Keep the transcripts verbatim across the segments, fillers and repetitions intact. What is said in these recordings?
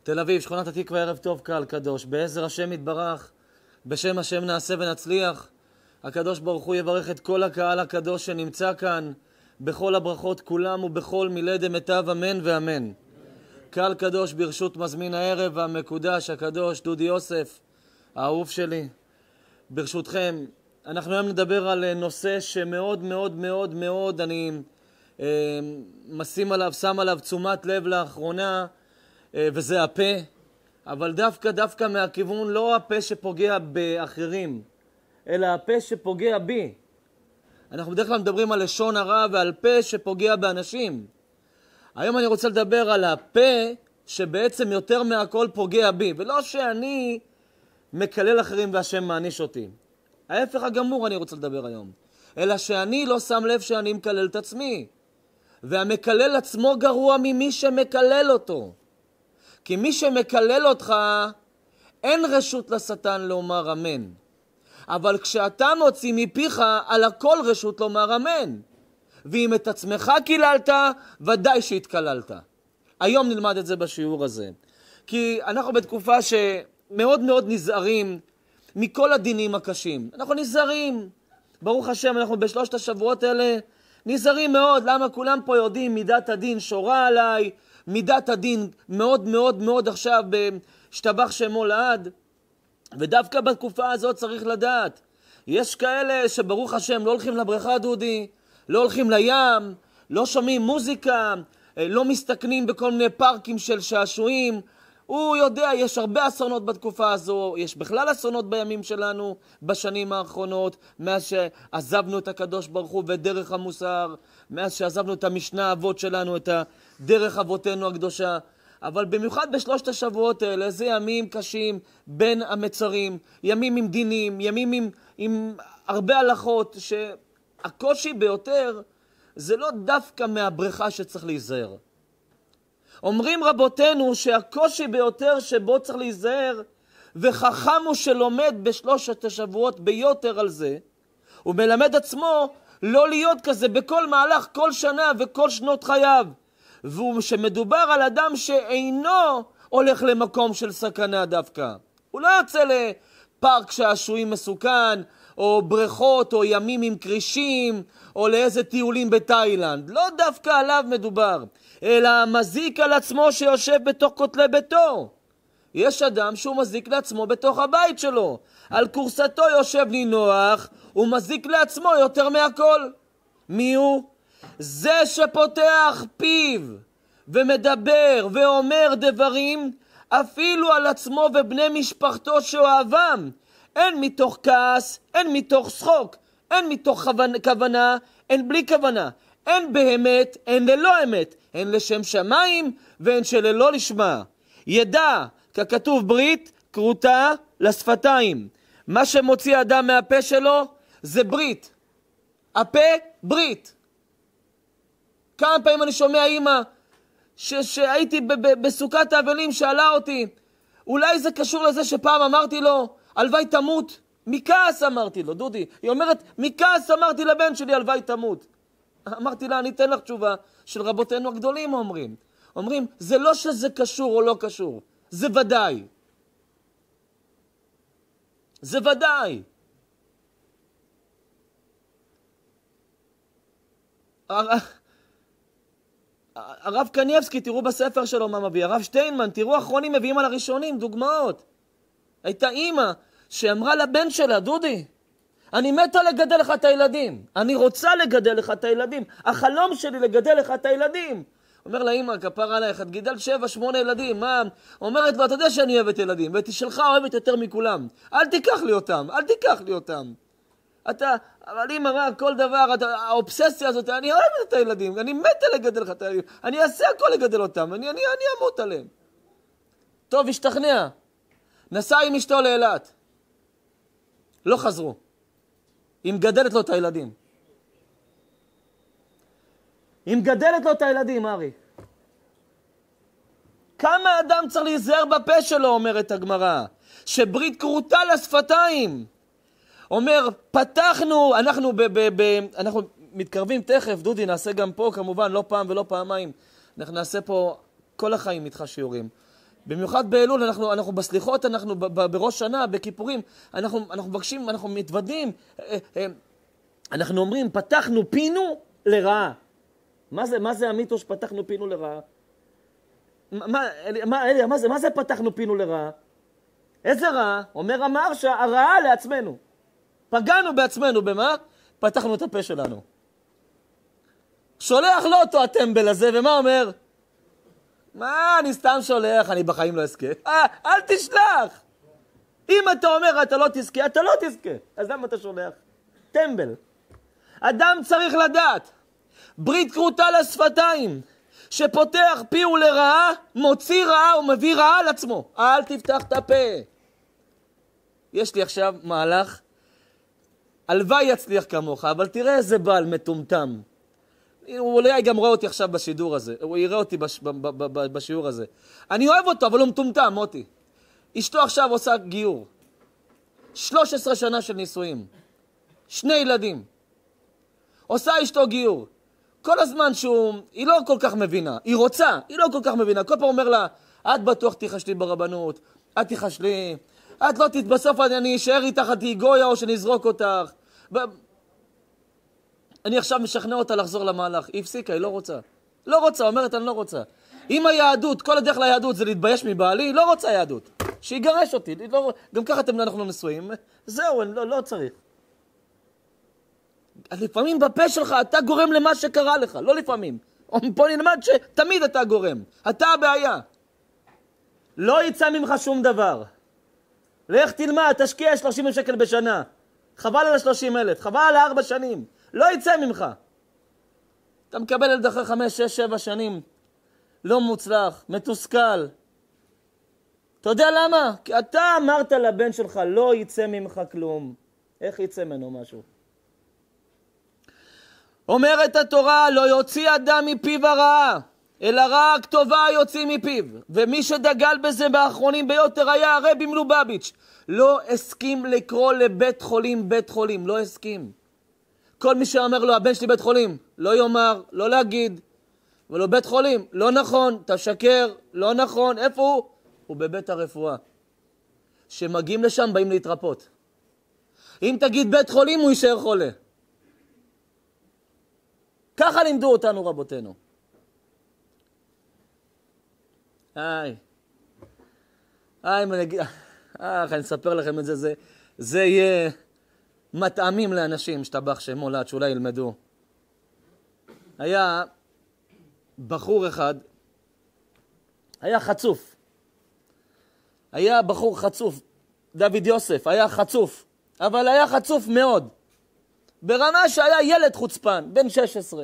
תל אביב, שכונת התקווה, ערב טוב, קהל קדוש. בעזר השם יתברך, בשם השם נעשה ונצליח. הקדוש ברוך הוא יברך את כל הקהל הקדוש שנמצא כאן, בכל הברכות כולם ובכל מילי דמיטב, אמן ואמן. קהל קדוש, ברשות מזמין הערב המקודש הקדוש דודי יוסף, האהוב שלי. ברשותכם, אנחנו היום נדבר על נושא שמאוד מאוד מאוד מאוד אני אה, משים עליו, שם עליו תשומת לב לאחרונה, אה, וזה הפה. אבל דווקא דווקא מהכיוון לא הפה שפוגע באחרים, אלא הפה שפוגע בי. אנחנו בדרך כלל מדברים על לשון הרע ועל פה שפוגע באנשים. היום אני רוצה לדבר על הפה שבעצם יותר מהכל פוגע בי, ולא שאני מקלל אחרים והשם מעניש אותי. ההפך הגמור אני רוצה לדבר היום. אלא שאני לא שם לב שאני מקלל את עצמי. והמקלל עצמו גרוע ממי שמקלל אותו. כי מי שמקלל אותך, אין רשות לשטן לומר אמן. אבל כשאתה מוציא מפיך, על הכל רשות לומר אמן. ואם את עצמך קיללת, ודאי שהתקללת. היום נלמד את זה בשיעור הזה. כי אנחנו בתקופה שמאוד מאוד נזהרים מכל הדינים הקשים. אנחנו נזהרים. ברוך השם, אנחנו בשלושת השבועות האלה נזהרים מאוד. למה? כולם פה יודעים, מידת הדין שורה עליי, מידת הדין מאוד מאוד מאוד עכשיו בשתבח שמו לעד. ודווקא בתקופה הזאת צריך לדעת. יש כאלה שברוך השם לא הולכים לבריכה דודי, לא הולכים לים, לא שומעים מוזיקה, לא מסתכנים בכל מיני פארקים של שעשועים. הוא יודע, יש הרבה אסונות בתקופה הזו, יש בכלל אסונות בימים שלנו, בשנים האחרונות, מאז שעזבנו את הקדוש ברוך הוא ודרך המוסר, מאז שעזבנו את המשנה האבות שלנו, את דרך אבותינו הקדושה. אבל במיוחד בשלושת השבועות האלה, זה ימים קשים בין המצרים, ימים עם דינים, ימים עם, עם הרבה הלכות, שהקושי ביותר זה לא דווקא מהבריכה שצריך להיזהר. אומרים רבותינו שהקושי ביותר שבו צריך להיזהר, וחכם הוא שלומד בשלושת השבועות ביותר על זה, הוא מלמד עצמו לא להיות כזה בכל מהלך, כל שנה וכל שנות חייו. והוא שמדובר על אדם שאינו הולך למקום של סכנה דווקא. הוא לא יוצא לפארק שעשועים מסוכן, או בריכות, או ימים עם קרישים, או לאיזה טיולים בתאילנד. לא דווקא עליו מדובר, אלא מזיק על עצמו שיושב בתוך כותלי ביתו. יש אדם שהוא מזיק לעצמו בתוך הבית שלו. על קורסתו יושב נינוח, הוא מזיק לעצמו יותר מהכל. מי הוא? זה שפותח פיו ומדבר ואומר דברים אפילו על עצמו ובני משפחתו שאוהבם, אין מתוך כעס, אין מתוך שחוק, אין מתוך כוונה, כוונה, אין בלי כוונה, אין באמת, אין ללא אמת, אין לשם שמיים ואין שללא לשמה. ידע, ככתוב ברית כרותה לשפתיים. מה שמוציא אדם מהפה שלו זה ברית. הפה ברית. כמה פעמים אני שומע אמא שהייתי בסוכת האבלים שאלה אותי, אולי זה קשור לזה שפעם אמרתי לו הלוואי תמות, מכעס אמרתי לו. דודי, היא אומרת מכעס אמרתי לבן שלי הלוואי תמות. אמרתי לה, אני אתן לך תשובה של רבותינו הגדולים. אומרים אומרים זה לא שזה קשור או לא קשור, זה ודאי, זה ודאי. הרב קניאבסקי, תראו בספר שלו מה מביא, הרב שטיינמן, תראו אחרונים מביאים על הראשונים דוגמאות. הייתה אימא שאמרה לבן שלה, דודי, אני מתה לגדל לך את הילדים, אני רוצה לגדל לך את הילדים, החלום שלי לגדל לך את הילדים. אומר לה, אימא, כפר עלייך, את גידלת שבע, שמונה ילדים, מה? אומרת לו, אתה יודע שאני אוהבת ילדים, ואת שלך אוהבת יותר מכולם, אל תיקח לי אותם, אל תיקח לי אותם. אתה, אבל אם אמר כל דבר, האובססיה הזאת, אני אוהבת את הילדים, אני מתה לגדל לך את הילדים, אני אעשה הכל לגדל אותם, אני, אני, אני אמות עליהם. טוב, השתכנע. נסע עם אשתו לאילת. לא חזרו. היא מגדלת לו את הילדים. היא מגדלת לו את הילדים, ארי. כמה אדם צריך להיזהר בפה שלו, אומרת הגמרא, שברית כרותה לשפתיים. אומר, פתחנו, אנחנו, ב, ב, ב, אנחנו מתקרבים תכף, דודי, נעשה גם פה, כמובן, לא פעם ולא פעמיים. אנחנו נעשה פה כל החיים איתך שיעורים. במיוחד באלול, אנחנו, אנחנו בסליחות, אנחנו ב, ב, בראש שנה, בכיפורים, אנחנו, אנחנו מבקשים, אנחנו מתוודים, אנחנו אומרים, פתחנו פינו לרעה. מה זה, מה זה המיתו שפתחנו פינו לרעה? מה, מה, אליה, מה זה, מה זה פתחנו פינו לרעה? איזה רעה? אומר אמר שהרעה לעצמנו. פגענו בעצמנו, במה? פתחנו את הפה שלנו. שולח לו אותו הטמבל הזה, ומה אומר? מה, אני סתם שולח, אני בחיים לא אזכה. אה, אל תשלח. אם אתה אומר, אתה לא תזכה, אתה לא תזכה. אז למה אתה שולח? טמבל. אדם צריך לדעת. ברית כרותה לשפתיים. שפותח פיהו לרעה, מוציא רעה ומביא רעה על עצמו. אל תפתח את הפה. יש לי עכשיו מהלך. הלוואי יצליח כמוך, אבל תראה איזה בעל מטומטם. הוא אולי גם רואה אותי עכשיו בשידור הזה. הוא יראה אותי בש... ב- ב- ב- בשיעור הזה. אני אוהב אותו, אבל הוא מטומטם, מוטי. אשתו עכשיו עושה גיור. שלוש עשרה שנה של נישואים. שני ילדים. עושה אשתו גיור. כל הזמן שהוא... היא לא כל כך מבינה. היא רוצה, היא לא כל כך מבינה. כל פעם אומר לה, את בטוח תיחש לי ברבנות. את תיחש לי. את לא תתבסוף, אני אשאר איתך, את תהי גויה או שנזרוק אותך. ב... אני עכשיו משכנע אותה לחזור למהלך. היא הפסיקה, היא לא רוצה. לא רוצה, אומרת, אני לא רוצה. אם היהדות, כל הדרך ליהדות זה להתבייש מבעלי, היא לא רוצה יהדות. שיגרש אותי. לא... גם ככה אתם אנחנו נשואים. זהו, לא, לא צריך. לפעמים בפה שלך אתה גורם למה שקרה לך, לא לפעמים. פה נלמד שתמיד אתה גורם. אתה הבעיה. לא יצא ממך שום דבר. לך תלמד, תשקיע שלושים אלף שקל בשנה. חבל על ה-שלושים אלף, חבל על ארבע שנים. לא יצא ממך. אתה מקבל את אחרי חמש, שש, שבע שנים. לא מוצלח, מתוסכל. אתה יודע למה? כי אתה אמרת לבן שלך, לא יצא ממך כלום. איך יצא ממנו משהו? אומרת התורה, לא יוציא אדם מפיו הרעה, אלא רק טובה יוציא מפיו. ומי שדגל בזה באחרונים ביותר היה הרבי מלובביץ'. לא הסכים לקרוא לבית חולים בית חולים, לא הסכים. כל מי שאומר לו, הבן שלי בית חולים, לא יאמר, לא להגיד. ולא בית חולים, לא נכון, תשקר, לא נכון. איפה הוא? הוא בבית הרפואה. שמגיעים לשם, באים להתרפות. אם תגיד בית חולים, הוא יישאר חולה. ככה לימדו אותנו רבותינו. איי. איי, אני אגיד... אה, אני אספר לכם את זה, זה, זה יהיה מטעמים לאנשים שטבח שם הולד, שאולי ילמדו. היה בחור אחד, היה חצוף. היה בחור חצוף, דוד יוסף, היה חצוף, אבל היה חצוף מאוד. ברמה שהיה ילד חוצפן, בן שש עשרה.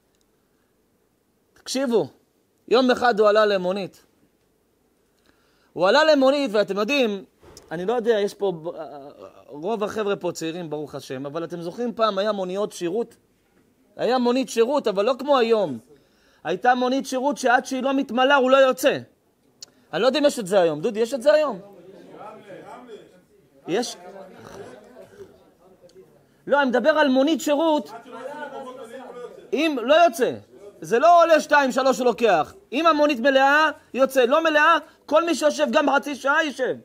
תקשיבו, יום אחד הוא עלה למונית. הוא עלה למונית, ואתם יודעים, אני לא יודע, יש פה, רוב החבר'ה פה צעירים, ברוך השם, אבל אתם זוכרים פעם היה מוניות שירות? היה מונית שירות, אבל לא כמו היום. הייתה מונית שירות שעד שהיא לא מתמלאה, הוא לא יוצא. אני לא יודע אם יש את זה היום. דודי, יש את זה היום? יש? לא, אני מדבר על מונית שירות. אם לא יוצא. זה לא עולה שתיים, שלוש הוא לוקח. אם המונית מלאה, יוצא. לא מלאה, כל מי שיושב גם חצי שעה יישב.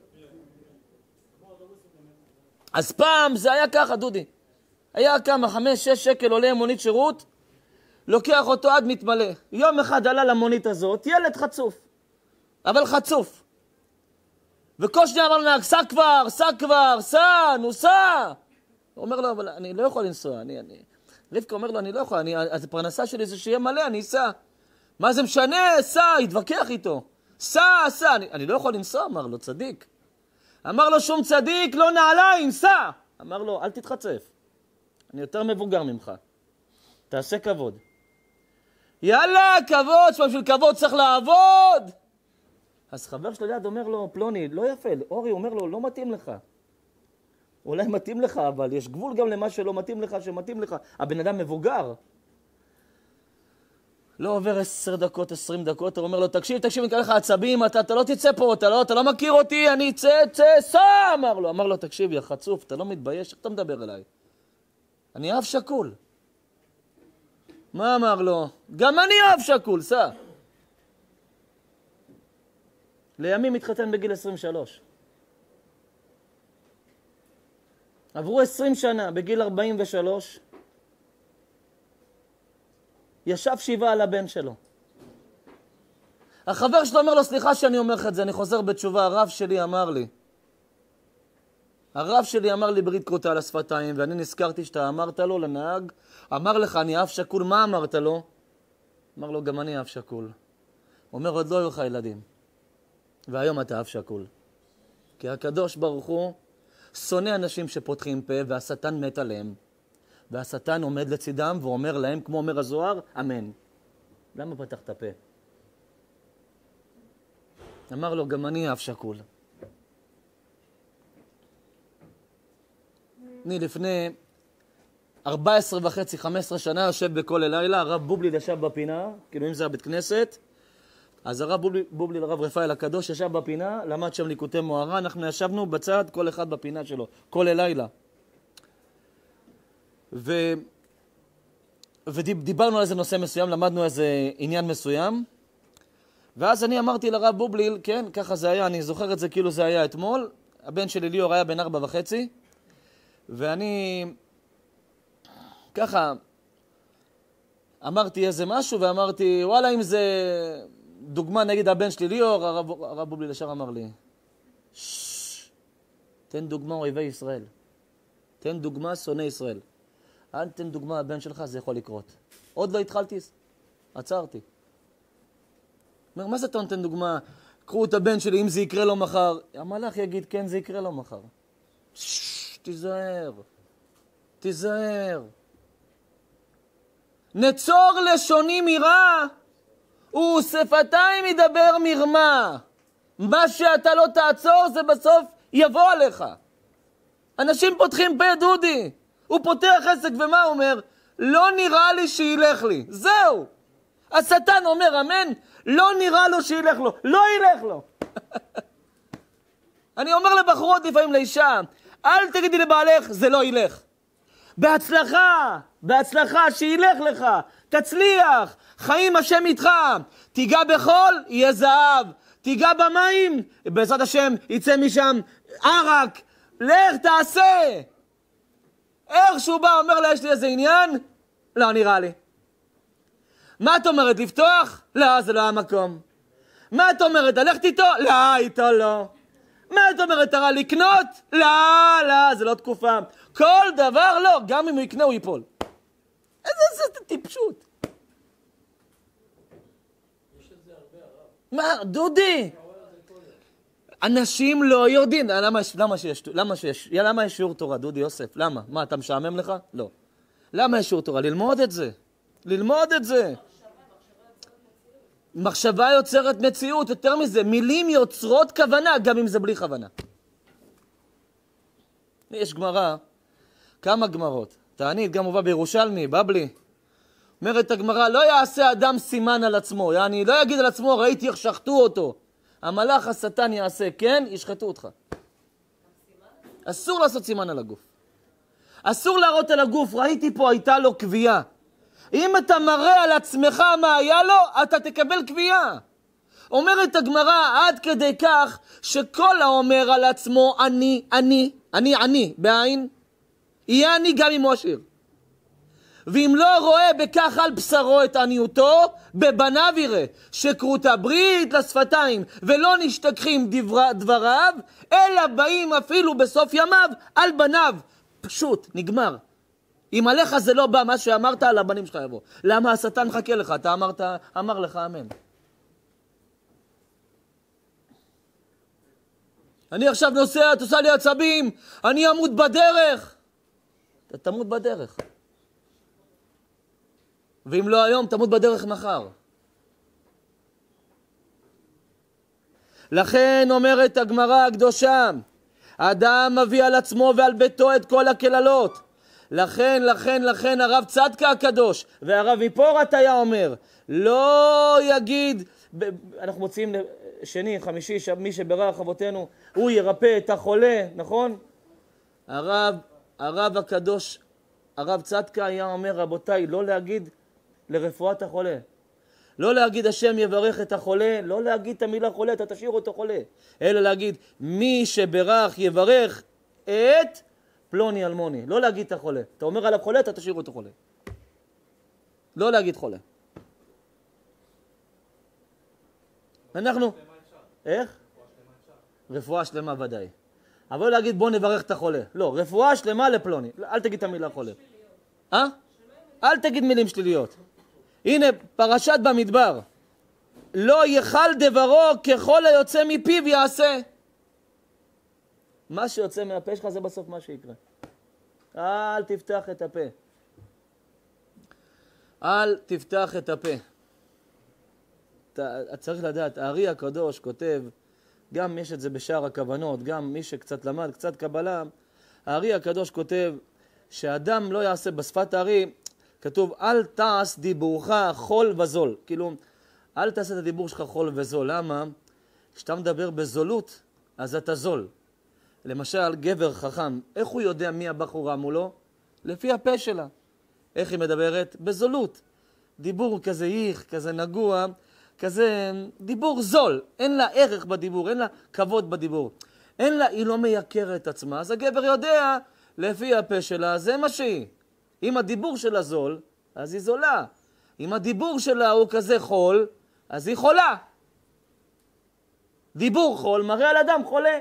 אז פעם זה היה ככה, דודי. היה כמה, חמש, שש שקל עולה מונית שירות, לוקח אותו עד מתמלא. יום אחד עלה למונית הזאת, ילד חצוף. אבל חצוף. וכל שניה אמר לנהג, סע כבר, סע כבר, סע, נו סע. הוא אומר לו, אבל אני לא יכול לנסוע. אני, אני... רבקה אומר לו, אני לא יכול, אני, אז הפרנסה שלי זה שיהיה מלא, אני אסע. מה זה משנה? סע, התווכח איתו. סע, סע. אני, אני לא יכול לנסוע, אמר לו, צדיק. אמר לו, שום צדיק, לא נעליים, סע. אמר לו, אל תתחצף. אני יותר מבוגר ממך. תעשה כבוד. יאללה, כבוד, שבשביל כבוד צריך לעבוד. אז חבר שלו ליד אומר לו, פלוני, לא יפה, אורי אומר לו, לא מתאים לך. אולי מתאים לך, אבל יש גבול גם למה שלא מתאים לך, שמתאים לך. הבן אדם מבוגר. לא עובר עשר דקות, עשרים דקות, הוא אומר לו, תקשיב, תקשיב, אני אקרא לך עצבים, אתה, אתה לא תצא פה, אתה לא, אתה לא מכיר אותי, אני אצא, צא, סע, אמר לו. אמר לו, תקשיב, יא חצוף, אתה לא מתבייש, איך אתה מדבר אליי? אני אב שקול. מה אמר לו? גם אני אב שקול, סע. לימים התחתן בגיל עשרים ושלוש. עברו עשרים שנה, בגיל ארבעים ושלוש, ישב שבעה על הבן שלו. החבר שלו אומר לו, סליחה שאני אומר לך את זה, אני חוזר בתשובה, הרב שלי אמר לי. הרב שלי אמר לי ברית כרותה על השפתיים, ואני נזכרתי שאתה אמרת לו לנהג, אמר לך, אני אף שקול, מה אמרת לו? אמר לו, גם אני אף שקול. אומר, עוד לא היו לך ילדים, והיום אתה אף שקול. כי הקדוש ברוך הוא שונא אנשים שפותחים פה, והשטן מת עליהם. והשטן עומד לצידם ואומר להם, כמו אומר הזוהר, אמן. למה פתחת פה? אמר לו, גם אני אף שקול. אני לפני ארבע עשרה וחצי, חמש עשרה שנה יושב בכל הלילה, הרב בובלי ישב בפינה, כאילו אם זה הבית כנסת, אז הרב בובלי, בובלי לרב רפאל הקדוש ישב בפינה, למד שם ליקוטי מוהר"ן, אנחנו ישבנו בצד, כל אחד בפינה שלו, כל הלילה. ו... ודיברנו על איזה נושא מסוים, למדנו איזה עניין מסוים, ואז אני אמרתי לרב בובליל, כן, ככה זה היה, אני זוכר את זה כאילו זה היה אתמול, הבן שלי ליאור היה בן ארבע וחצי, ואני ככה אמרתי איזה משהו, ואמרתי, וואלה, אם זה דוגמה נגיד הבן שלי ליאור, הרב, הרב בובליל ישר אמר לי, ששש, תן דוגמה אויבי ישראל, תן דוגמה שונא ישראל. אל תן דוגמה הבן שלך, זה יכול לקרות. עוד לא התחלתי, עצרתי. אומר, מה זה אתה נותן דוגמה? קחו את הבן שלי, אם זה יקרה לו מחר. המלאך יגיד, כן, זה יקרה לו מחר. ששש, תיזהר. תיזהר. נצור לשוני מירה, ושפתיים ידבר מרמה. מה שאתה לא תעצור, זה בסוף יבוא עליך. אנשים פותחים פה, דודי. הוא פותח עסק, ומה הוא אומר? לא נראה לי שילך לי. זהו. השטן אומר, אמן, לא נראה לו שילך לו. לא ילך לו. אני אומר לבחורות לפעמים לאישה, אל תגידי לבעלך, זה לא ילך. בהצלחה, בהצלחה, שילך לך, תצליח, חיים השם איתך. תיגע בחול, יהיה זהב. תיגע במים, בעזרת השם יצא משם ערק. לך תעשה. איך שהוא בא, אומר לה, יש לי איזה עניין? לא, נראה לי. מה את אומרת, לפתוח? לא, זה לא המקום. מה את אומרת, ללכת איתו? לא, איתו לא. מה את אומרת, תראה לקנות? לא, לא, זה לא תקופה. כל דבר לא, גם אם הוא יקנה הוא ייפול. איזה זה טיפשות. יש את זה הרבה הרב. מה, דודי? אנשים לא יודעים, למה, למה, שיש, למה, שיש, למה יש שיעור תורה, דודי יוסף? למה? מה, אתה משעמם לך? לא. למה יש שיעור תורה? ללמוד את זה. ללמוד את זה. מחשבה יוצרת מציאות, יותר מזה, מילים יוצרות כוונה, גם אם זה בלי כוונה. יש גמרא, כמה גמרות. תענית, גם הובא בירושלמי, בבלי. אומרת הגמרא, לא יעשה אדם סימן על עצמו, יעני, לא יגיד על עצמו, ראיתי איך שחטו אותו. המלאך השטן יעשה, כן, ישחטו אותך. אסור לעשות סימן על הגוף. אסור להראות על הגוף, ראיתי פה, הייתה לו קביעה. אם אתה מראה על עצמך מה היה לו, אתה תקבל קביעה. אומרת הגמרא עד כדי כך, שכל האומר על עצמו, אני, אני, אני, אני, בעין, יהיה אני גם אם הוא עשיר. ואם לא רואה בכך על בשרו את עניותו, בבניו יראה, שכרותה ברית לשפתיים, ולא נשתכחים דבר, דבריו, אלא באים אפילו בסוף ימיו על בניו. פשוט, נגמר. אם עליך זה לא בא, מה שאמרת על הבנים שלך יבוא. למה השטן חכה לך? אתה אמרת, אמר לך אמן. אני עכשיו נוסע, תעשה לי עצבים, אני אמות בדרך. אתה תמות בדרך. ואם לא היום, תמות בדרך מחר. לכן אומרת הגמרא הקדושה, האדם מביא על עצמו ועל ביתו את כל הכללות. לכן, לכן, לכן הרב צדקה הקדוש, והרב מפורת היה אומר, לא יגיד, אנחנו מוצאים שני, חמישי, מי שברך אבותינו, הוא ירפא את החולה, נכון? הרב, הרב הקדוש, הרב צדקה היה אומר, רבותיי, לא להגיד לרפואת החולה. לא להגיד השם יברך את החולה, לא להגיד את המילה חולה, אתה תשאיר אותו חולה. אלא להגיד מי שברך יברך את פלוני אלמוני. לא להגיד את החולה. אתה אומר עליו חולה, אתה תשאיר אותו חולה. לא להגיד חולה. אנחנו... איך? רפואה שלמה ודאי. אבל לא להגיד בוא נברך את החולה. לא, רפואה שלמה לפלוני. אל תגיד את המילה חולה. אה? אל תגיד מילים שליליות. הנה, פרשת במדבר. לא יאכל דברו ככל היוצא מפיו יעשה. מה שיוצא מהפה שלך זה בסוף מה שיקרה. אל תפתח את הפה. אל תפתח את הפה. אתה צריך לדעת, הארי הקדוש כותב, גם יש את זה בשער הכוונות, גם מי שקצת למד, קצת קבלה, הארי הקדוש כותב שאדם לא יעשה בשפת הארי, כתוב אל תעש דיבורך חול וזול. כאילו, אל תעשה את הדיבור שלך חול וזול. למה? כשאתה מדבר בזולות, אז אתה זול. למשל, גבר חכם, איך הוא יודע מי הבחורה מולו? לפי הפה שלה. איך היא מדברת? בזולות. דיבור כזה ייך, כזה נגוע, כזה דיבור זול. אין לה ערך בדיבור, אין לה כבוד בדיבור. אין לה, היא לא מייקרת את עצמה. אז הגבר יודע, לפי הפה שלה, זה מה שהיא. אם הדיבור שלה זול, אז היא זולה. אם הדיבור שלה הוא כזה חול, אז היא חולה. דיבור חול מראה על אדם חולה.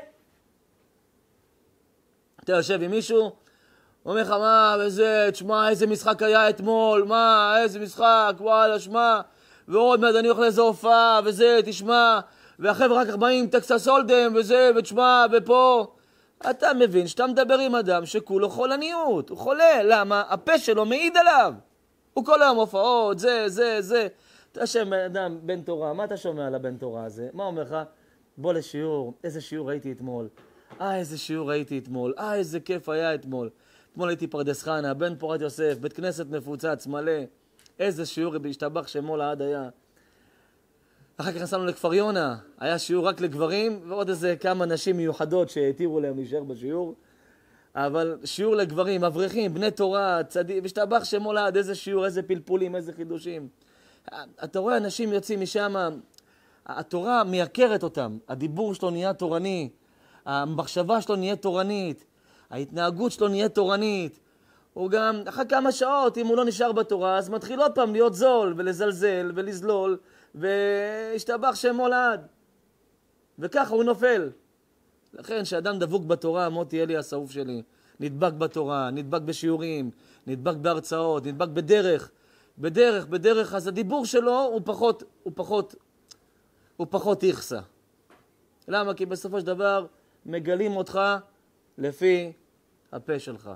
אתה יושב עם מישהו, אומר לך, מה, וזה, תשמע, איזה משחק היה אתמול, מה, איזה משחק, וואלה, שמע, ועוד מעט אני הולך לאיזה הופעה, וזה, תשמע, והחבר'ה רק כך באים, טקסס הולדם, וזה, ותשמע, ופה. אתה מבין שאתה מדבר עם אדם שכולו חולניות, הוא חולה, למה? הפה שלו מעיד עליו. הוא כל היום הופעות, זה, זה, זה. אתה שומע אדם בן תורה, מה אתה שומע על הבן תורה הזה? מה אומר לך? בוא לשיעור, איזה שיעור ראיתי אתמול. אה, איזה שיעור ראיתי אתמול. אה, איזה כיף היה אתמול. אתמול הייתי פרדס חנה, בן פורת יוסף, בית כנסת מפוצץ, מלא. איזה שיעור בהשתבח שמו לעד היה. אחר כך נסענו לכפר יונה, היה שיעור רק לגברים, ועוד איזה כמה נשים מיוחדות שהתירו להם להישאר בשיעור. אבל שיעור לגברים, אברכים, בני תורה, צדיק, והשתבח שמו לעד, איזה שיעור, איזה פלפולים, איזה חידושים. אתה רואה אנשים יוצאים משם, התורה מייקרת אותם, הדיבור שלו נהיה תורני, המחשבה שלו נהיה תורנית, ההתנהגות שלו נהיה תורנית. הוא גם, אחר כמה שעות, אם הוא לא נשאר בתורה, אז מתחיל עוד פעם להיות זול, ולזלזל, ולזלול, והשתבח שמו לעד. וככה הוא נופל. לכן, שאדם דבוק בתורה, מוטי אלי השאוף שלי, נדבק בתורה, נדבק בשיעורים, נדבק בהרצאות, נדבק בדרך, בדרך, בדרך, אז הדיבור שלו הוא פחות, הוא פחות, הוא פחות יחסה. למה? כי בסופו של דבר מגלים אותך לפי הפה שלך.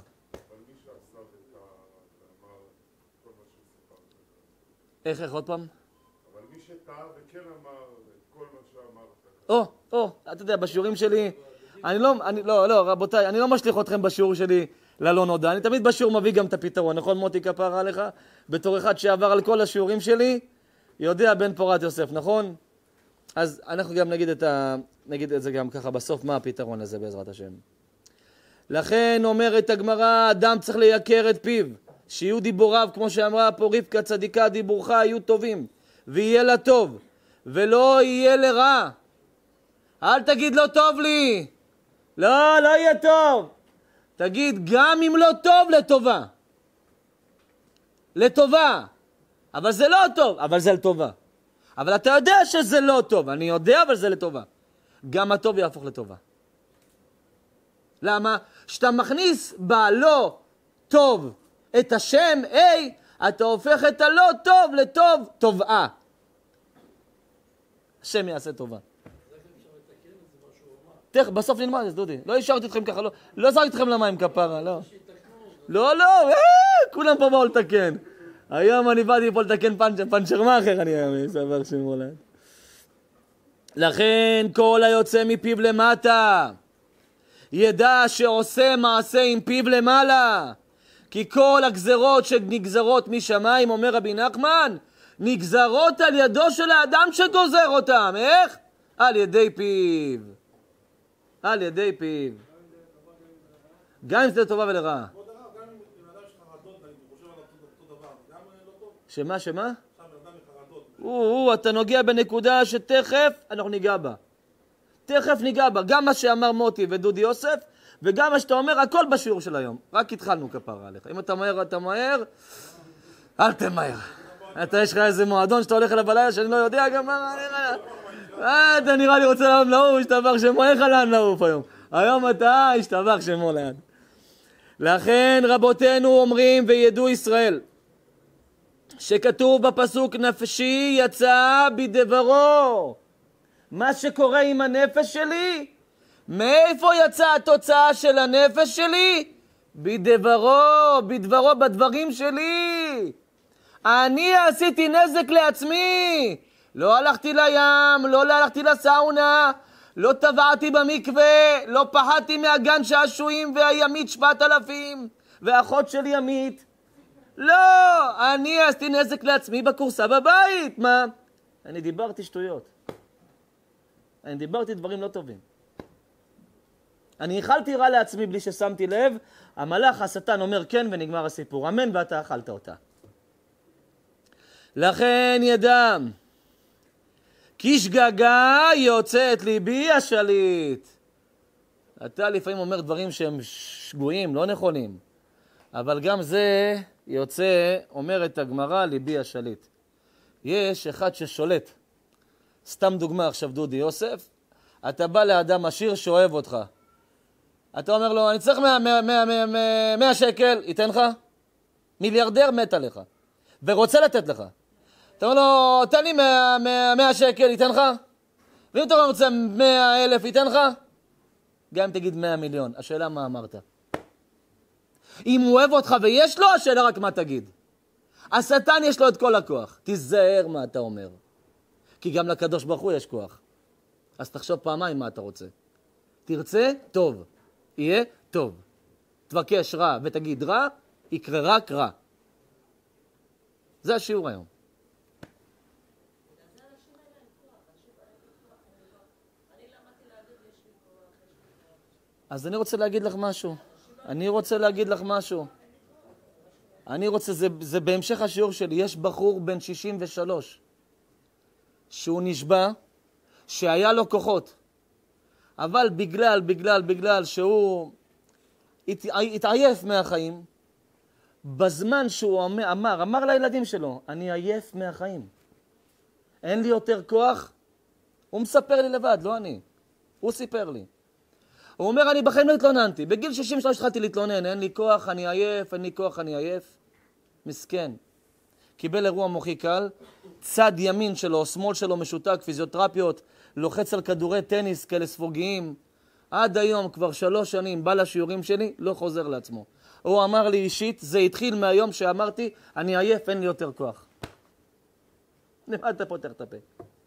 איך, איך עוד פעם? אבל מי שטעה וכן אמר את כל מה שאמרת. או, או, אתה יודע, בשיעורים שלי, אני לא, אני, לא, לא, רבותיי, אני לא משליך אתכם בשיעור שלי ללא נודע. אני תמיד בשיעור מביא גם את הפתרון, נכון מוטי כפרה עליך? בתור אחד שעבר על כל השיעורים שלי, יודע בן פורת יוסף, נכון? אז אנחנו גם נגיד את, ה, נגיד את זה גם ככה בסוף, מה הפתרון הזה בעזרת השם. לכן אומרת הגמרא, אדם צריך לייקר את פיו, שיהיו דיבוריו, כמו שאמרה פה רבקה צדיקה, דיבורך יהיו טובים, ויהיה לה טוב, ולא יהיה לרע. אל תגיד לא טוב לי, לא, לא יהיה טוב. תגיד גם אם לא טוב, לטובה. לטובה. אבל זה לא טוב, אבל זה לטובה. אבל אתה יודע שזה לא טוב, אני יודע, אבל זה לטובה. גם הטוב יהפוך לטובה. למה? שאתה מכניס בלא טוב את השם, היי, אתה הופך את הלא טוב לטוב, טובה. השם יעשה טובה. תכף, בסוף נלמד, אז דודי. לא השארתי אתכם ככה, לא, לא זרקתי אתכם למים כפרה, לא. לא, לא, אה, כולם פה באו לתקן. היום אני באתי פה לתקן פנצ'ר, פנצ'ר מאחר, אני היום, סבר שמולד. לכן כל היוצא מפיו למטה, ידע שעושה מעשה עם פיו למעלה. כי כל הגזרות שנגזרות משמיים, אומר רבי נחמן, נגזרות על ידו של האדם שגוזר אותם. איך? על ידי פיו. על ידי פיו. גם אם זה לטובה ולרעה. שמה, שמה? הוא, הוא, אתה נוגע בנקודה שתכף אנחנו ניגע בה. תכף ניגע בה. גם מה שאמר מוטי ודודי יוסף, וגם מה שאתה אומר, הכל בשיעור של היום. רק התחלנו כפרה עליך. אם אתה מהר, אתה מהר, אל תמהר. אתה יש לך איזה מועדון שאתה הולך אליו בלילה שאני לא יודע גם מה... אתה נראה לי רוצה לעם לעוף, השתבח שמו, איך לאן לעוף היום? היום אתה השתבח שמו לאן. לכן רבותינו אומרים וידעו ישראל, שכתוב בפסוק נפשי יצא בדברו. מה שקורה עם הנפש שלי, מאיפה יצאה התוצאה של הנפש שלי? בדברו, בדברו, בדברים שלי. אני עשיתי נזק לעצמי. לא הלכתי לים, לא הלכתי לסאונה, לא טבעתי במקווה, לא פחדתי מהגן שעשועים והימית שבעת אלפים, ואחות של ימית. לא, אני עשיתי נזק לעצמי בקורסה בבית. מה? אני דיברתי שטויות. אני דיברתי דברים לא טובים. אני אכלתי רע לעצמי בלי ששמתי לב, המלאך השטן אומר כן ונגמר הסיפור. אמן, ואתה אכלת אותה. לכן ידם, כי שגגה יוצאת ליבי השליט. אתה לפעמים אומר דברים שהם שגויים, לא נכונים. אבל גם זה יוצא, אומרת הגמרא, ליבי השליט. יש אחד ששולט. סתם דוגמה עכשיו דודי יוסף. אתה בא לאדם עשיר שאוהב אותך. אתה אומר לו, אני צריך מאה שקל, ייתן לך? מיליארדר מת עליך. ורוצה לתת לך. אתה אומר לו, תן לי מאה שקל, ייתן לך? ואם אתה רוצה מאה אלף, ייתן לך? גם אם תגיד מאה מיליון. השאלה מה אמרת. אם הוא אוהב אותך ויש לו, השאלה רק מה תגיד. השטן יש לו את כל הכוח. תיזהר מה אתה אומר. כי גם לקדוש ברוך הוא יש כוח. אז תחשוב פעמיים מה אתה רוצה. תרצה, טוב. יהיה טוב. תבקש רע ותגיד רע, יקרה רק רע. זה השיעור היום. אז אני רוצה להגיד לך משהו. אני רוצה להגיד לך משהו. אני רוצה, זה, זה בהמשך השיעור שלי. יש בחור בן שישים ושלוש שהוא נשבע שהיה לו כוחות. אבל בגלל, בגלל, בגלל שהוא הת, התעייף מהחיים, בזמן שהוא אמר, אמר לילדים שלו, אני עייף מהחיים. אין לי יותר כוח. הוא מספר לי לבד, לא אני. הוא סיפר לי. הוא אומר, אני בחיים לא התלוננתי. בגיל שישים ושלוש התחלתי להתלונן. אין לי כוח, אני עייף, אין לי כוח, אני עייף. מסכן. קיבל אירוע מוחי קל, צד ימין שלו, שמאל שלו משותק, פיזיותרפיות, לוחץ על כדורי טניס כאלה ספוגיים. עד היום, כבר שלוש שנים, בא לשיעורים שלי, לא חוזר לעצמו. הוא אמר לי אישית, זה התחיל מהיום שאמרתי, אני עייף, אין לי יותר כוח. למה אתה פותח את הפה?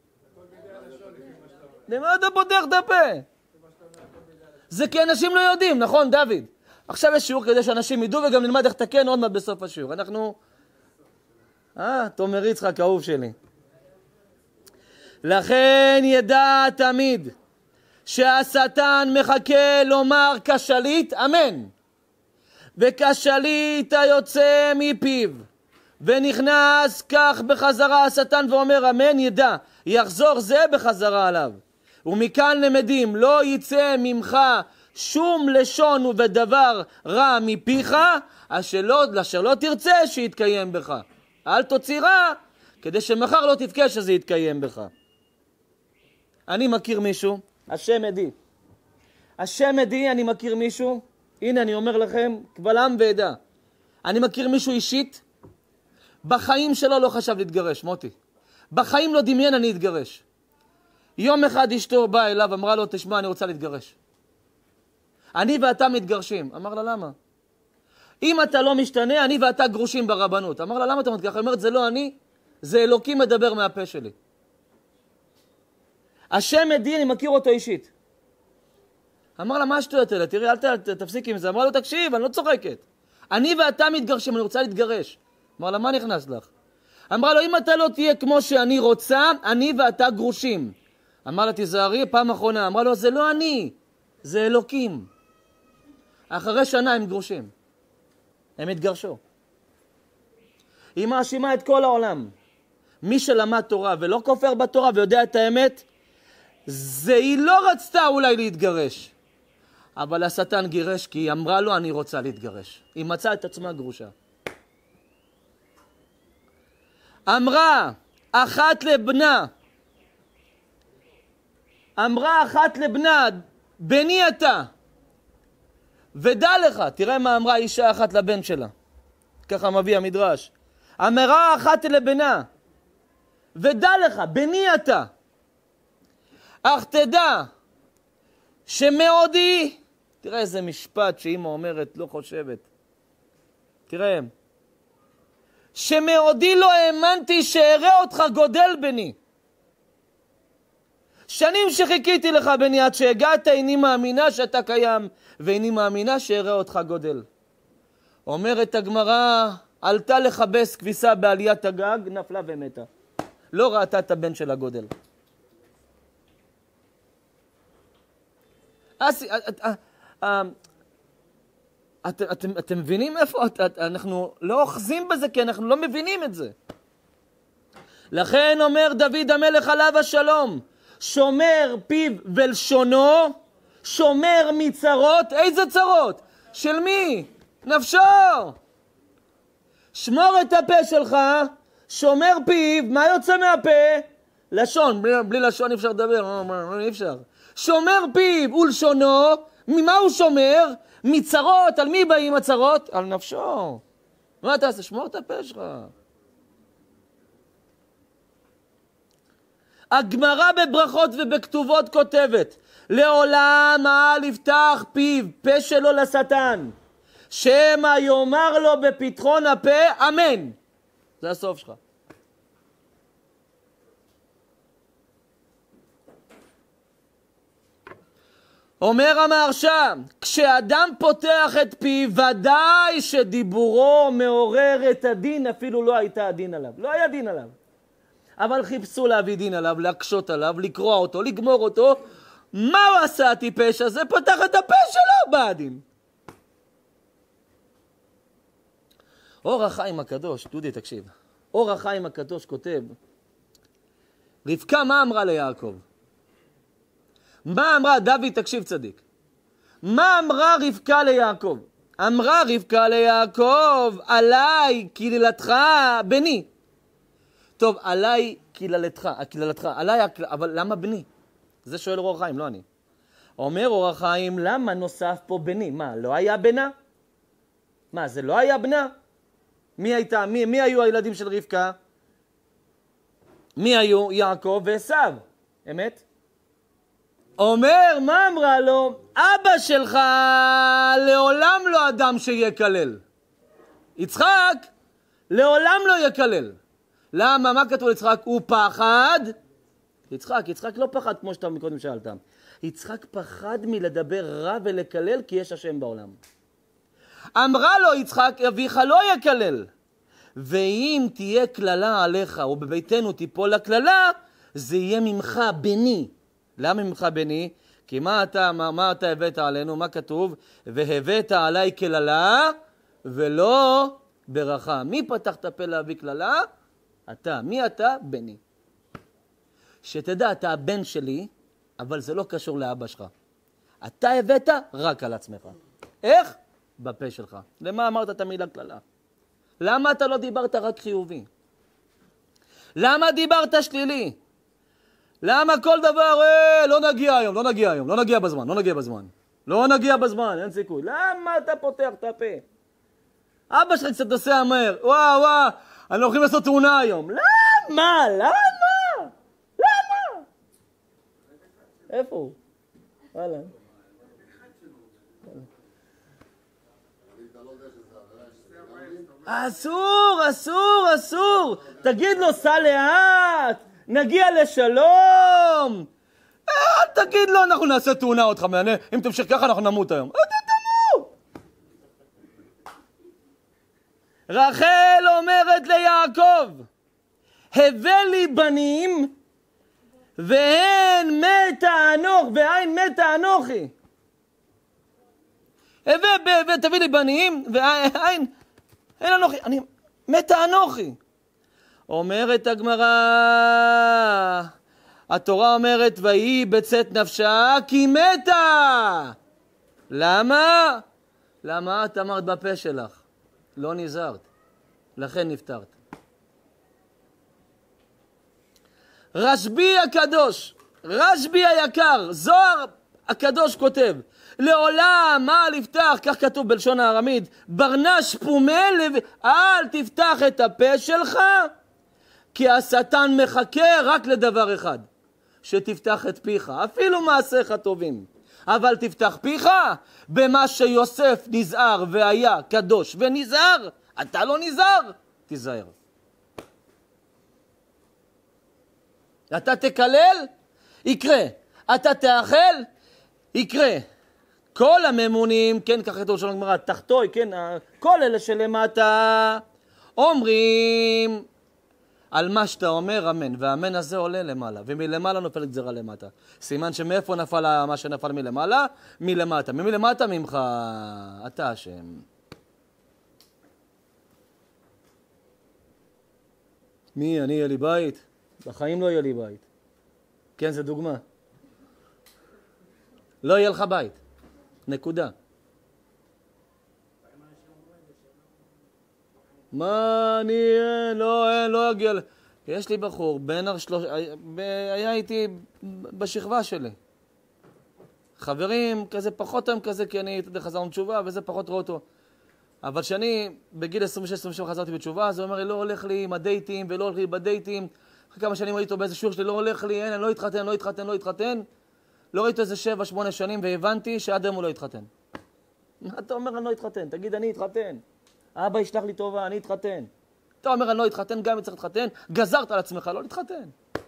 למה אתה פותח את הפה? זה כי אנשים לא יודעים, נכון דוד? עכשיו יש שיעור כדי שאנשים ידעו וגם נלמד איך תקן עוד מעט בסוף השיעור. אנחנו... אה, תומר יצחק, אהוב שלי. לכן ידע תמיד שהשטן מחכה לומר כשליט, אמן. וכשליט היוצא מפיו ונכנס כך בחזרה השטן ואומר אמן, ידע, יחזור זה בחזרה עליו. ומכאן למדים, לא יצא ממך שום לשון ובדבר רע מפיך, אשר לא, אשר לא תרצה שיתקיים בך. אל תוציא רע, כדי שמחר לא תבכה שזה יתקיים בך. אני מכיר מישהו, השם עדי. השם עדי, אני מכיר מישהו, הנה אני אומר לכם, קבל עם ועדה. אני מכיר מישהו אישית, בחיים שלו לא חשב להתגרש, מוטי. בחיים לא דמיין אני אתגרש. יום אחד אשתו באה אליו, אמרה לו, תשמע, אני רוצה להתגרש. אני ואתה מתגרשים. אמר לה, למה? אם אתה לא משתנה, אני ואתה גרושים ברבנות. אמר לה, למה אתה מתגרש? אומרת, זה לא אני, זה אלוקים מדבר מהפה שלי. השם עדי, אני מכיר אותו אישית. אמר לה, מה השטויות האלה? תראי, אל תפסיק עם זה. אמרה לו, תקשיב, אני לא צוחקת. אני ואתה מתגרשים, אני רוצה להתגרש. אמר לה, מה נכנס לך? אמרה לו, אם אתה לא תהיה כמו שאני רוצה, אני ואתה גרושים. אמר לה, תיזהרי, פעם אחרונה. אמרה לו, זה לא אני, זה אלוקים. אחרי שנה הם גרושים. הם התגרשו. היא מאשימה את כל העולם. מי שלמד תורה ולא כופר בתורה ויודע את האמת, זה היא לא רצתה אולי להתגרש. אבל השטן גירש כי היא אמרה לו אני רוצה להתגרש. היא מצאה את עצמה גרושה. אמרה אחת לבנה, אמרה אחת לבנה, בני אתה, ודע לך, תראה מה אמרה אישה אחת לבן שלה. ככה מביא המדרש. אמרה אחת לבנה, ודע לך, בני אתה, אך תדע שמאודי, תראה איזה משפט שאמא אומרת, לא חושבת. תראה, שמאודי לא האמנתי שאראה אותך גודל בני. שנים שחיכיתי לך בני עד שהגעת, איני מאמינה שאתה קיים, ואיני מאמינה שאראה אותך גודל. אומרת הגמרא, עלתה לחבס כביסה בעליית הגג, נפלה ומתה. לא ראתה את הבן של הגודל. אסי, אתם, אתם, אתם מבינים איפה? את, את, אנחנו לא אוחזים בזה כי אנחנו לא מבינים את זה. לכן אומר דוד המלך עליו השלום, שומר פיו ולשונו, שומר מצרות. איזה צרות? של מי? נפשו. שמור את הפה שלך, שומר פיו. מה יוצא מהפה? לשון. בלי, בלי לשון אי אפשר לדבר, אי אפשר. שומר פיו ולשונו. ממה הוא שומר? מצרות. על מי באים הצרות? על נפשו. מה אתה עושה? שמור את הפה שלך. הגמרא בברכות ובכתובות כותבת, לעולם אל יפתח פיו, פה שלו לשטן, שמא יאמר לו בפתחון הפה, אמן. זה הסוף שלך. אומר המהרש"א, כשאדם פותח את פיו, ודאי שדיבורו מעורר את הדין, אפילו לא הייתה הדין עליו. לא היה דין עליו. אבל חיפשו להביא דין עליו, להקשות עליו, לקרוע אותו, לגמור אותו. מה הוא עשה הטיפש הזה? פתח את הפה שלו, בא הדין. אור החיים הקדוש, דודי תקשיב, אור החיים הקדוש כותב, רבקה מה אמרה ליעקב? מה אמרה, דוד תקשיב צדיק, מה אמרה רבקה ליעקב? אמרה רבקה ליעקב, עליי קללתך בני. טוב, עליי קללתך, קללתך, עליי, אבל למה בני? זה שואל אור החיים, לא אני. אומר אור החיים, למה נוסף פה בני? מה, לא היה בנה? מה, זה לא היה בנה? מי הייתה, מי, מי היו הילדים של רבקה? מי היו? יעקב ועשיו. אמת? אומר, מה אמרה לו? אבא שלך לעולם לא אדם שיקלל. יצחק לעולם לא יקלל. למה? מה כתוב ליצחק? הוא פחד. יצחק, יצחק לא פחד כמו שאתה מקודם שאלת. יצחק פחד מלדבר רע ולקלל כי יש השם בעולם. אמרה לו יצחק, אביך לא יקלל. ואם תהיה כללה עליך או בביתנו תיפול הכללה, זה יהיה ממך בני. למה ממך בני? כי מה אתה, מה, מה אתה הבאת עלינו? מה כתוב? והבאת עליי כללה ולא ברכה. מי פתח את הפה להביא כללה? אתה. מי אתה? בני. שתדע, אתה הבן שלי, אבל זה לא קשור לאבא שלך. אתה הבאת רק על עצמך. איך? בפה שלך. למה אמרת את המילה כללה? למה אתה לא דיברת רק חיובי? למה דיברת שלילי? למה כל דבר, אה, לא נגיע היום, לא נגיע היום, לא נגיע בזמן, לא נגיע בזמן. לא נגיע בזמן, אין סיכוי. למה אתה פותח את הפה? אבא שלך קצת נוסע מהר, וואו וואו, אנחנו הולכים לעשות תאונה היום. למה? למה? למה? איפה הוא? וואלה. אסור, אסור, אסור. תגיד לו, סע לאט, נגיע לשלום. אה, תגיד לו, אנחנו נעשה תאונה אותך, מענה. אם תמשיך ככה, אנחנו נמות היום. אתה תמות. רחל אומרת ליעקב, הבא לי בנים, והן מתה אנוך, והאין מתה אנוכי. הבא, תביא לי בנים, והאין, אין אנוכי. אני מתה אנוכי. אומרת הגמרא, התורה אומרת, ויהי בצאת נפשה כי מתה. למה? למה את אמרת בפה שלך? לא נזהרת, לכן נפטרת. רשב"י הקדוש, רשב"י היקר, זוהר הקדוש כותב, לעולם מה לפתח, כך כתוב בלשון הארמית, ברנש פומל, אל תפתח את הפה שלך, כי השטן מחכה רק לדבר אחד, שתפתח את פיך, אפילו מעשיך טובים. אבל תפתח פיך במה שיוסף נזהר והיה קדוש ונזהר, אתה לא נזהר, תזהר. אתה תקלל, יקרה. אתה תאכל, יקרה. כל הממונים, כן, ככה כתוב שלום גמרא, תחתוי, כן, כל אלה שלמטה אומרים על מה שאתה אומר אמן, והאמן הזה עולה למעלה, ומלמעלה נופל גזרה למטה. סימן שמאיפה נפל מה שנפל מלמעלה? מלמטה. ממלמטה ממך, אתה השם. מי? אני יהיה לי בית? בחיים לא יהיה לי בית. כן, זה דוגמה. לא יהיה לך בית. נקודה. מה אני, לא, אין, לא אגיע. יש לי בחור, בן השלוש, היה איתי בשכבה שלי. חברים, כזה פחות הם כזה, כי אני חזרנו תשובה, וזה פחות רואה אותו. אבל כשאני בגיל עשרים ושש עשרים ושבע חזרתי בתשובה, אז הוא אומר לי, לא הולך לי עם הדייטים, ולא הולך לי בדייטים. אחרי כמה שנים ראיתי אותו באיזה שיעור שלי, לא הולך לי, אין, אני לא התחתן, לא התחתן, לא התחתן. לא ראיתי איזה שבע, שמונה שנים, והבנתי שעד היום הוא לא התחתן. מה אתה אומר, אני לא התחתן? תגיד, אני התחתן. אבא ישלח לי טובה, אני התחתן. אתה אומר, אני לא התחתן, גם אם צריך להתחתן, גזרת על עצמך, לא להתחתן.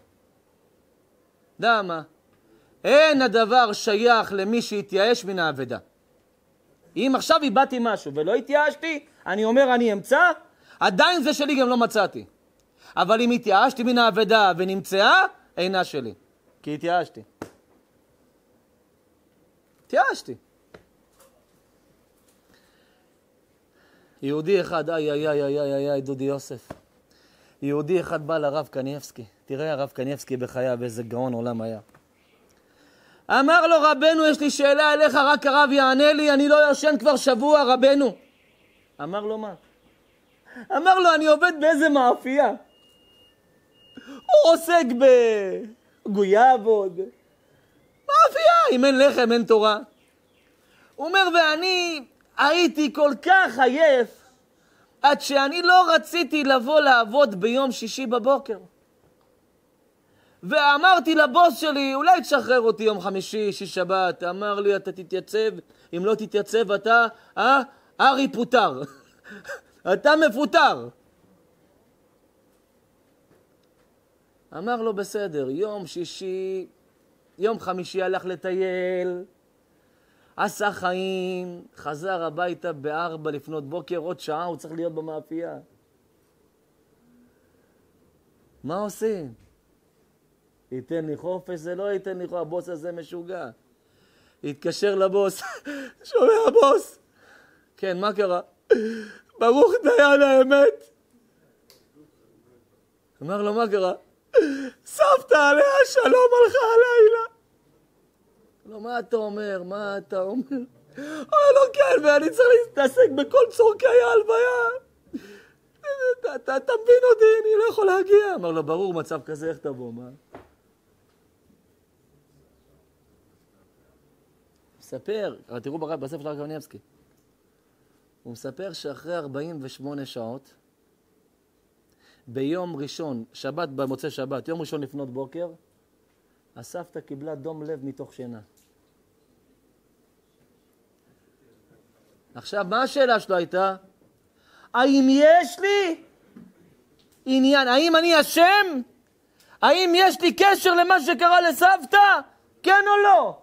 למה? אין הדבר שייך למי שהתייאש מן העבודה. אם עכשיו איבדתי משהו ולא התייאשתי, אני אומר, אני אמצא, עדיין זה שלי גם לא מצאתי. אבל אם התייאשתי מן העבודה ונמצאה, אינה שלי. כי התייאשתי. התייאשתי. יהודי אחד, איי, איי, איי, איי, איי, איי, דודי יוסף. יהודי אחד בא לרב קניבסקי. תראה הרב קניבסקי בחייו, איזה גאון עולם היה. אמר לו, רבנו, יש לי שאלה אליך, רק הרב יענה לי, אני לא יושן כבר שבוע, רבנו. אמר לו, מה? אמר לו, אני עובד באיזה מאפייה. הוא עוסק בגויאבות. מאפייה, אם אין לחם, אין תורה. הוא אומר, ואני הייתי כל כך עייף, עד שאני לא רציתי לבוא לעבוד ביום שישי בבוקר. ואמרתי לבוס שלי, אולי תשחרר אותי יום חמישי, שיש שבת. אמר לי, אתה תתייצב, אם לא תתייצב אתה, אה? ארי פוטר. אתה מפוטר. אמר לו, בסדר, יום שישי, יום חמישי הלך לטייל, עשה חיים, חזר הביתה בארבע לפנות בוקר, עוד שעה הוא צריך להיות במאפייה. מה עושים? ייתן לי חופש, זה לא ייתן לי חופש, הבוס הזה משוגע. התקשר לבוס, שומע הבוס? כן, מה קרה? ברוך דיין האמת. אמר לו, מה קרה? סבתא עליה שלום הלכה הלילה. לא, מה אתה אומר? מה אתה אומר? אומר לו, כן, ואני צריך להתעסק בכל צורכי ההלוויה. אתה מבין אותי, אני לא יכול להגיע. אמר לו, ברור, מצב כזה, איך תבוא, מה? מספר, תראו ברב, בספר של הרב קניבסקי. הוא מספר שאחרי ארבעים ושמונה שעות, ביום ראשון, שבת במוצאי שבת, יום ראשון לפנות בוקר, הסבתא קיבלה דום לב מתוך שינה. עכשיו, מה השאלה שלו הייתה? האם יש לי עניין? האם אני אשם? האם יש לי קשר למה שקרה לסבתא? כן או לא?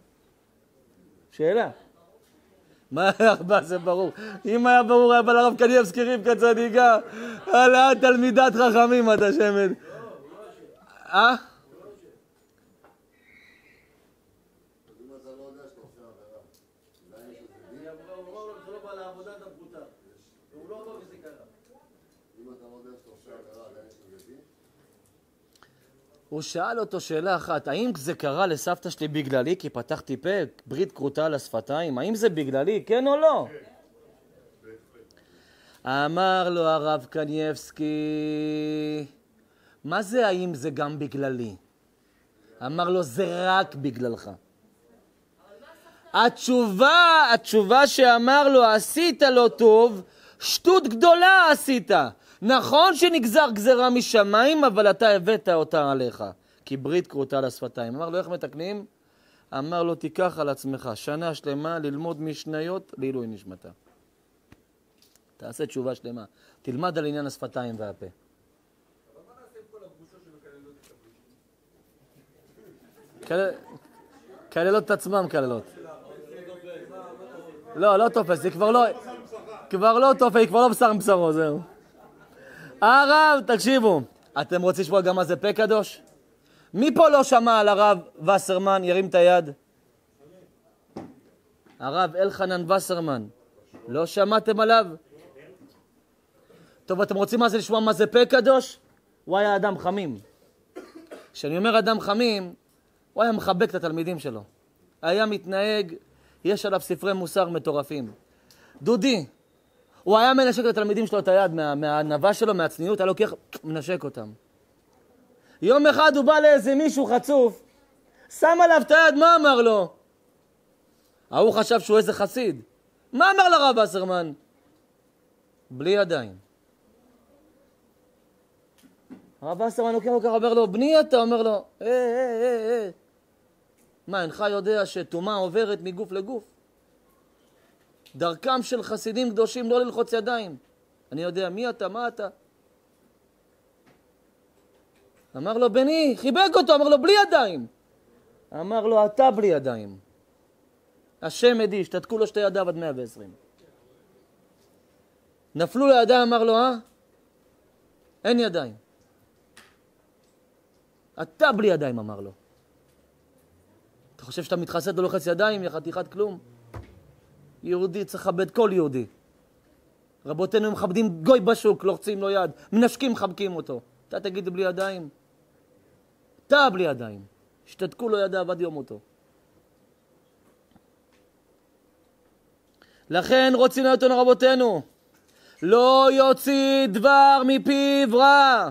שאלה. מה היה זה ברור? אם היה ברור, היה בא לרב קניבסקי רבקה צדיקה, עלה תלמידת חכמים, אתה שמת. אה? הוא שאל אותו שאלה אחת, האם זה קרה לסבתא שלי בגללי כי פתחתי פה, ברית כרותה על השפתיים? האם זה בגללי, כן או לא? אמר לו הרב קנייבסקי, מה זה האם זה גם בגללי? אמר לו, זה רק בגללך. התשובה, התשובה שאמר לו, עשית לא טוב, שטות גדולה עשית. נכון שנגזר גזרה משמיים, אבל אתה הבאת אותה עליך, כי ברית כרותה על השפתיים. אמר לו, איך מתקנים? אמר לו, תיקח על עצמך שנה שלמה ללמוד משניות לעילוי נשמתה. תעשה תשובה שלמה. תלמד על עניין השפתיים והפה. אבל מה נעשה עם כל הבושות שמקללות את הבושות? קללות את עצמם קללות. לא, לא תופס, היא כבר לא... כבר לא תופס, היא כבר לא בשר מבשרו, זהו. הרב, תקשיבו, אתם רוצים לשמוע גם מה זה פה קדוש? מי פה לא שמע על הרב וסרמן? ירים את היד. הרב אלחנן וסרמן. לא שמעתם עליו? טוב, אתם רוצים מה זה לשמוע מה זה פה קדוש? הוא היה אדם חמים. כשאני אומר אדם חמים, הוא היה מחבק את התלמידים שלו. היה מתנהג, יש עליו ספרי מוסר מטורפים. דודי, הוא היה מנשק לתלמידים שלו את היד, מה, מהענבה שלו, מהצניעות, היה לוקח, מנשק אותם. יום אחד הוא בא לאיזה מישהו חצוף, שם עליו את היד, מה אמר לו? ההוא חשב שהוא איזה חסיד. מה אמר לרב וסרמן? בלי ידיים. הרב וסרמן לוקח לו ככה, אומר לו, בני אתה, אומר לו, אה, אה, אה, אה. מה, אינך יודע שטומאה עוברת מגוף לגוף? דרכם של חסידים קדושים לא ללחוץ ידיים. אני יודע מי אתה, מה אתה? אמר לו, בני, חיבק אותו, אמר לו, בלי ידיים. אמר לו, אתה בלי ידיים. השם עדי, שתתקו לו שתי ידיו עד מאה ועשרים. נפלו לידיים, אמר לו, אה? אין ידיים. אתה בלי ידיים, אמר לו. אתה חושב שאתה מתחסד ולוחץ ידיים, יא חתיכת כלום? יהודי צריך לכבד כל יהודי. רבותינו מכבדים גוי בשוק, לוחצים לו יד, מנשקים, מחבקים אותו. אתה תגיד בלי ידיים? אתה בלי ידיים. שתתקו לו ידיו עד יום אותו. לכן רוצים אותנו רבותינו, לא יוציא דבר מפיו רע.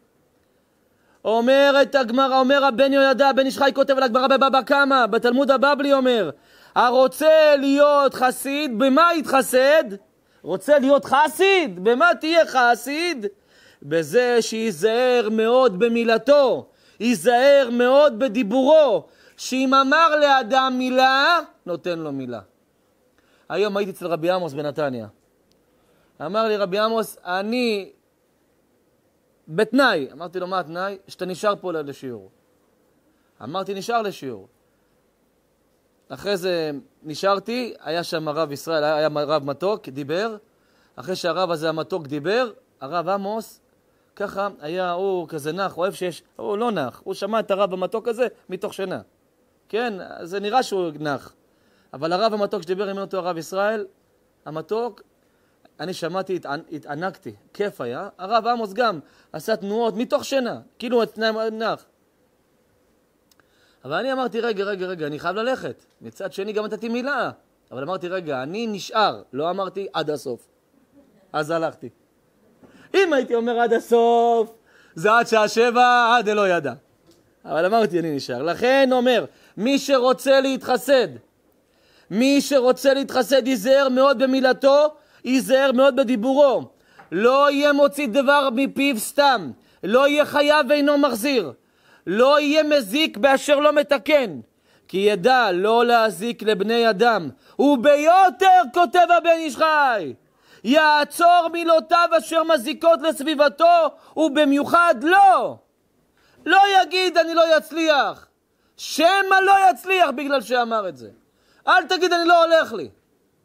אומרת הגמרא, אומר הבן יהוידע, בן איש חי כותב על הגמרא בבבא קמא, בתלמוד הבבלי אומר, הרוצה להיות חסיד, במה יתחסד? רוצה להיות חסיד? במה תהיה חסיד? בזה שיזהר מאוד במילתו, ייזהר מאוד בדיבורו, שאם אמר לאדם מילה, נותן לו מילה. היום הייתי אצל רבי עמוס בנתניה. אמר לי רבי עמוס, אני בתנאי. אמרתי לו, מה התנאי? שאתה נשאר פה לשיעור. אמרתי, נשאר לשיעור. אחרי זה נשארתי, היה שם הרב ישראל, היה רב מתוק, דיבר. אחרי שהרב הזה המתוק דיבר, הרב עמוס, ככה היה, הוא כזה נח, אוהב שיש, הוא לא נח, הוא שמע את הרב המתוק הזה מתוך שינה. כן, זה נראה שהוא נח. אבל הרב המתוק שדיבר עם אותו הרב ישראל, המתוק, אני שמעתי, התענקתי, כיף היה. הרב עמוס גם עשה תנועות מתוך שינה, כאילו נח. אבל אני אמרתי, רגע, רגע, רגע, אני חייב ללכת. מצד שני גם נתתי מילה. אבל אמרתי, רגע, אני נשאר. לא אמרתי עד הסוף. אז הלכתי. אם הייתי אומר עד הסוף, זה עד שעה שבע, עד אלו ידע. אבל אמרתי, אני נשאר. לכן אומר, מי שרוצה להתחסד, מי שרוצה להתחסד ייזהר מאוד במילתו, ייזהר מאוד בדיבורו. לא יהיה מוציא דבר מפיו סתם. לא יהיה חייב ואינו מחזיר. לא יהיה מזיק באשר לא מתקן. כי ידע לא להזיק לבני אדם. וביותר כותב הבן איש חי. יעצור מילותיו אשר מזיקות לסביבתו, ובמיוחד לא. לא יגיד אני לא יצליח. שמה לא יצליח בגלל שאמר את זה. אל תגיד אני לא הולך לי.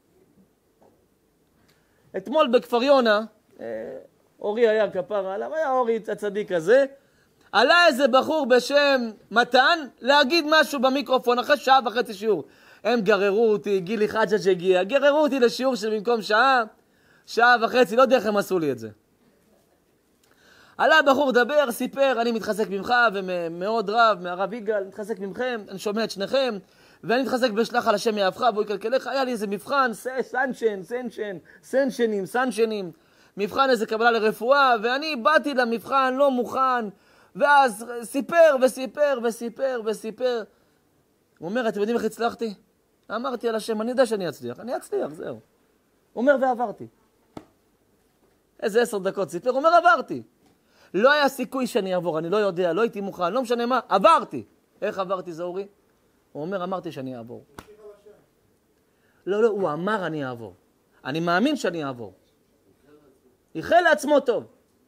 אתמול בכפר יונה, אורי היה כפרה עליו, היה אורי הצדיק הזה, עלה איזה בחור בשם מתן להגיד משהו במיקרופון אחרי שעה וחצי שיעור. הם גררו אותי, גילי חג'ה שהגיע, גררו אותי לשיעור שבמקום שעה, שעה וחצי, לא יודע איך הם עשו לי את זה. עלה בחור דבר, סיפר, אני מתחזק ממך ומאוד רב, מהרב יגאל, מתחזק ממכם, אני שומע את שניכם, ואני מתחזק בשלח על השם יאהבך, והוא יקלקלך. היה לי איזה מבחן, סנשן, סנשן, סנשנים, סנשנים, מבחן איזה קבלה לרפואה, ואני באתי למבחן, לא מוכן, ואז סיפר וסיפר וסיפר וסיפר. הוא אומר, אתם יודעים איך הצלחתי? אמרתי על השם, אני יודע שאני אצליח, אני אצליח, זהו. הוא אומר, ועברתי. איזה עשר דקות סיפר, הוא אומר, עברתי. לא היה סיכוי שאני אעבור, אני לא יודע, לא הייתי מוכן, לא משנה מה, עברתי. איך עברתי, זאורי? הוא אומר, אמרתי שאני אעבור. לא, לא, הוא אמר אני אעבור. אני מאמין שאני אעבור. איחל לעצמו טוב.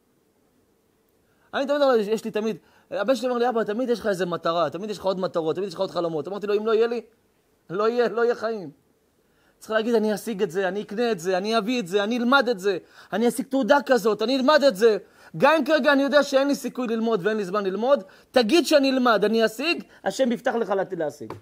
אני תמיד אומר, יש לי תמיד, הבן שלי אומר לי, אבא, תמיד יש לך איזה מטרה, תמיד יש לך עוד מטרות, תמיד יש לך עוד חלומות. אמרתי לו, אם לא יהיה לי, לא יהיה, לא יהיה חיים. צריך להגיד, אני אשיג את זה, אני אקנה את זה, אני אביא את זה, אני אלמד את זה, אני אשיג תעודה כזאת, אני אלמד את זה. גם אם כרגע אני יודע שאין לי סיכוי ללמוד ואין לי זמן ללמוד, תגיד שאני אלמד, אני אשיג, השם יפתח לך להשיג.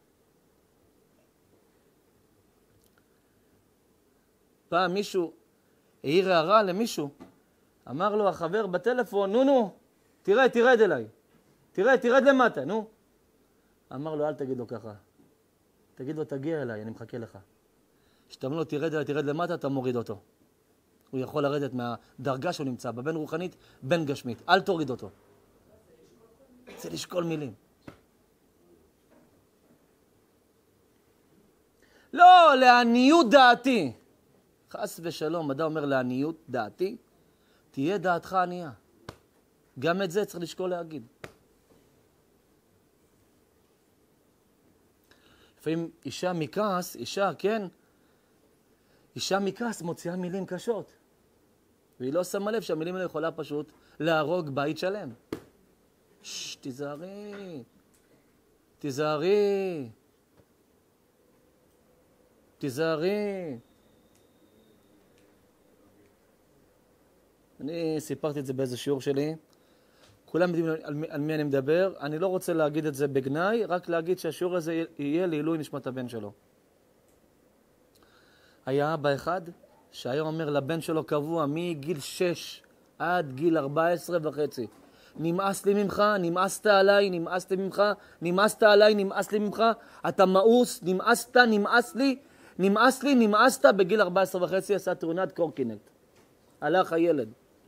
פעם מישהו העיר הערה למישהו, אמר לו החבר בטלפון, נו נו, תרד, תרד אליי, תרד, תרד למטה, נו. אמר לו, אל תגיד לו ככה, תגיד לו, תגיע אליי, אני מחכה לך. כשאתה אומר לו, תרד אליי, תרד למטה, אתה מוריד אותו. הוא יכול לרדת מהדרגה שהוא נמצא, בבין רוחנית, בין גשמית. אל תוריד אותו. זה לשקול מילים. לא, לעניות דעתי. חס ושלום, מדע אומר לעניות דעתי, תהיה דעתך ענייה. גם את זה צריך לשקול להגיד. לפעמים אישה מכעס, אישה, כן, אישה מכעס מוציאה מילים קשות. והיא לא שמה לב שהמילים האלה יכולה פשוט להרוג בית שלם. שש, תיזהרי, תיזהרי, תיזהרי. אני סיפרתי את זה באיזה שיעור שלי. כולם יודעים על מי, על מי אני מדבר. אני לא רוצה להגיד את זה בגנאי, רק להגיד שהשיעור הזה יהיה לעילוי נשמת הבן שלו. היה אבא אחד שהיום אומר לבן שלו קבוע מגיל שש עד גיל ארבע עשרה וחצי. נמאס לי ממך, נמאסת עליי, נמאס לי ממך, נמאסת עליי, נמאס לי ממך, אתה מאוס, נמאסת, נמאס לי, נמאס לי, נמאסת. בגיל ארבע עשרה וחצי עשה תאונת קורקינט. הלך הילד.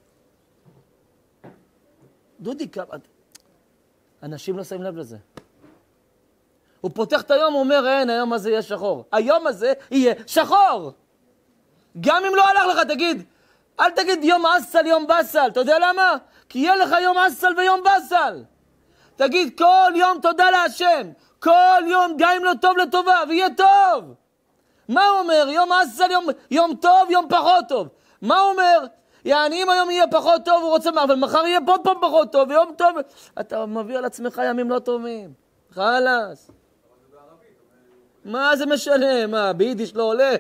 דודי, אנשים לא שמים לב לזה. הוא פותח את היום, הוא אומר, אין, היום הזה יהיה שחור. היום הזה יהיה שחור. גם אם לא הלך לך, תגיד, אל תגיד יום אסל, יום בסל. אתה יודע למה? כי יהיה לך יום אסל ויום בסל. תגיד כל יום תודה להשם. כל יום גם אם לא טוב לטובה, ויהיה טוב. מה הוא אומר? יום אסל, יום, יום טוב, יום פחות טוב. מה הוא אומר? יעני, אם היום יהיה פחות טוב, הוא רוצה, אבל מחר יהיה עוד פעם פחות טוב, ויום טוב. אתה מביא על עצמך ימים לא טובים. חלאס. מה זה משנה? מה, ביידיש לא עולה?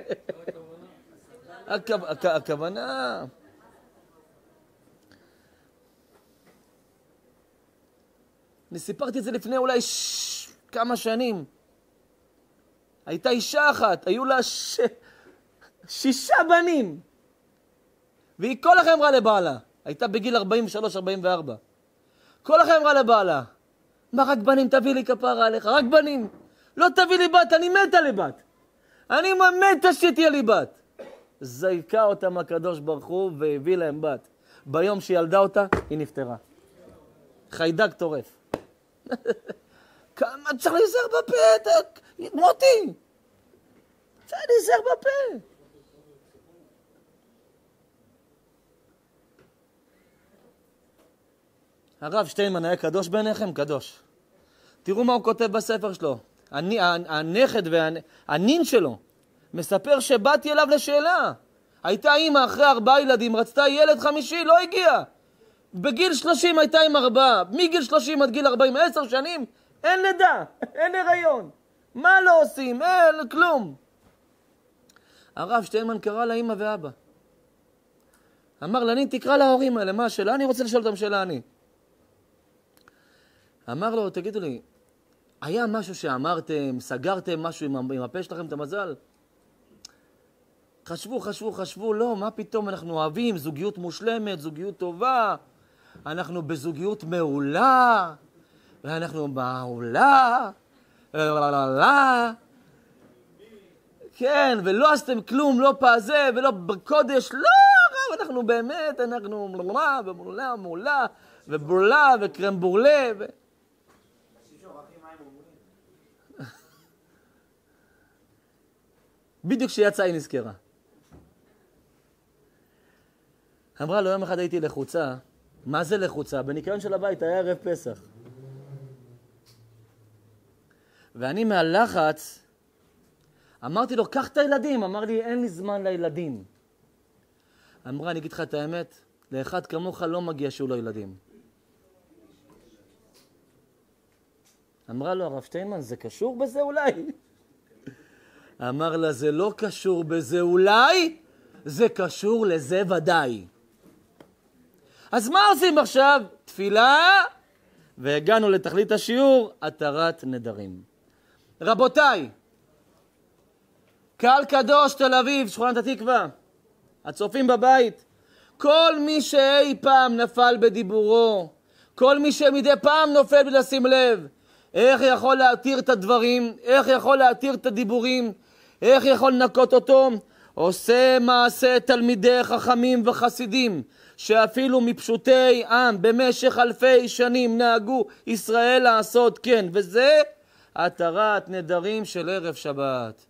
הכוונה. אני סיפרתי את זה לפני אולי כמה שנים. הייתה אישה אחת, היו לה שישה בנים. והיא כל החיים אמרה לבעלה. הייתה בגיל ארבעים ושלוש ארבעים וארבע. כל החיים אמרה לבעלה. מה, רק בנים תביא לי כפרה עליך? רק בנים. לא תביא לי בת, אני מתה לבת. אני מתה שתהיה לי בת. זייקה אותם הקדוש ברוך הוא והביא להם בת. ביום שילדה אותה, היא נפטרה. חיידק טורף. כמה צריך להיזהר בפה, מוטי. צריך להיזהר בפה. הרב שטיינמן היה קדוש בעיניכם? קדוש. תראו מה הוא כותב בספר שלו. אני, הנכד והנין שלו מספר שבאתי אליו לשאלה. הייתה אימא אחרי ארבעה ילדים, רצתה ילד חמישי, לא הגיע. בגיל שלושים הייתה עם ארבעה. מגיל שלושים עד גיל ארבעים, עשר שנים, אין לידה, אין הריון. מה לא עושים? אין, כלום. הרב שטיינמן קרא לאמא ואבא. אמר לנין, תקרא להורים האלה, מה השאלה? אני רוצה לשאול אותם שאלה אני. אמר לו, תגידו לי, היה משהו שאמרתם, סגרתם משהו עם, עם הפה שלכם את המזל? חשבו, חשבו, חשבו, לא, מה פתאום אנחנו אוהבים, זוגיות מושלמת, זוגיות טובה. אנחנו בזוגיות מעולה, ואנחנו מעולה, כן, ולא עשיתם כלום, לא פזה ולא בקודש, לא, אנחנו באמת, אנחנו מעולה ומעולה ומעולה ובורלה וקרם בורלה. בדיוק כשיצאה היא נזכרה. אמרה לו, יום אחד הייתי לחוצה. מה זה לחוצה? בניקיון של הבית היה ערב פסח. ואני מהלחץ, אמרתי לו, קח את הילדים. אמר לי, אין לי זמן לילדים. אמרה, אני אגיד לך את האמת, לאחד כמוך לא מגיע שהוא לא ילדים. אמרה לו, הרב שטיינמן, זה קשור בזה אולי? אמר לה, זה לא קשור בזה אולי, זה קשור לזה ודאי. אז מה עושים עכשיו? תפילה, והגענו לתכלית השיעור, התרת נדרים. רבותיי, קהל קדוש תל אביב, שכונת התקווה, הצופים בבית, כל מי שאי פעם נפל בדיבורו, כל מי שמדי פעם נופל בלי לשים לב, איך יכול להתיר את הדברים, איך יכול להתיר את הדיבורים, איך יכול לנקות אותו, עושה מעשה תלמידי חכמים וחסידים, שאפילו מפשוטי עם במשך אלפי שנים נהגו ישראל לעשות כן, וזה התרת נדרים של ערב שבת.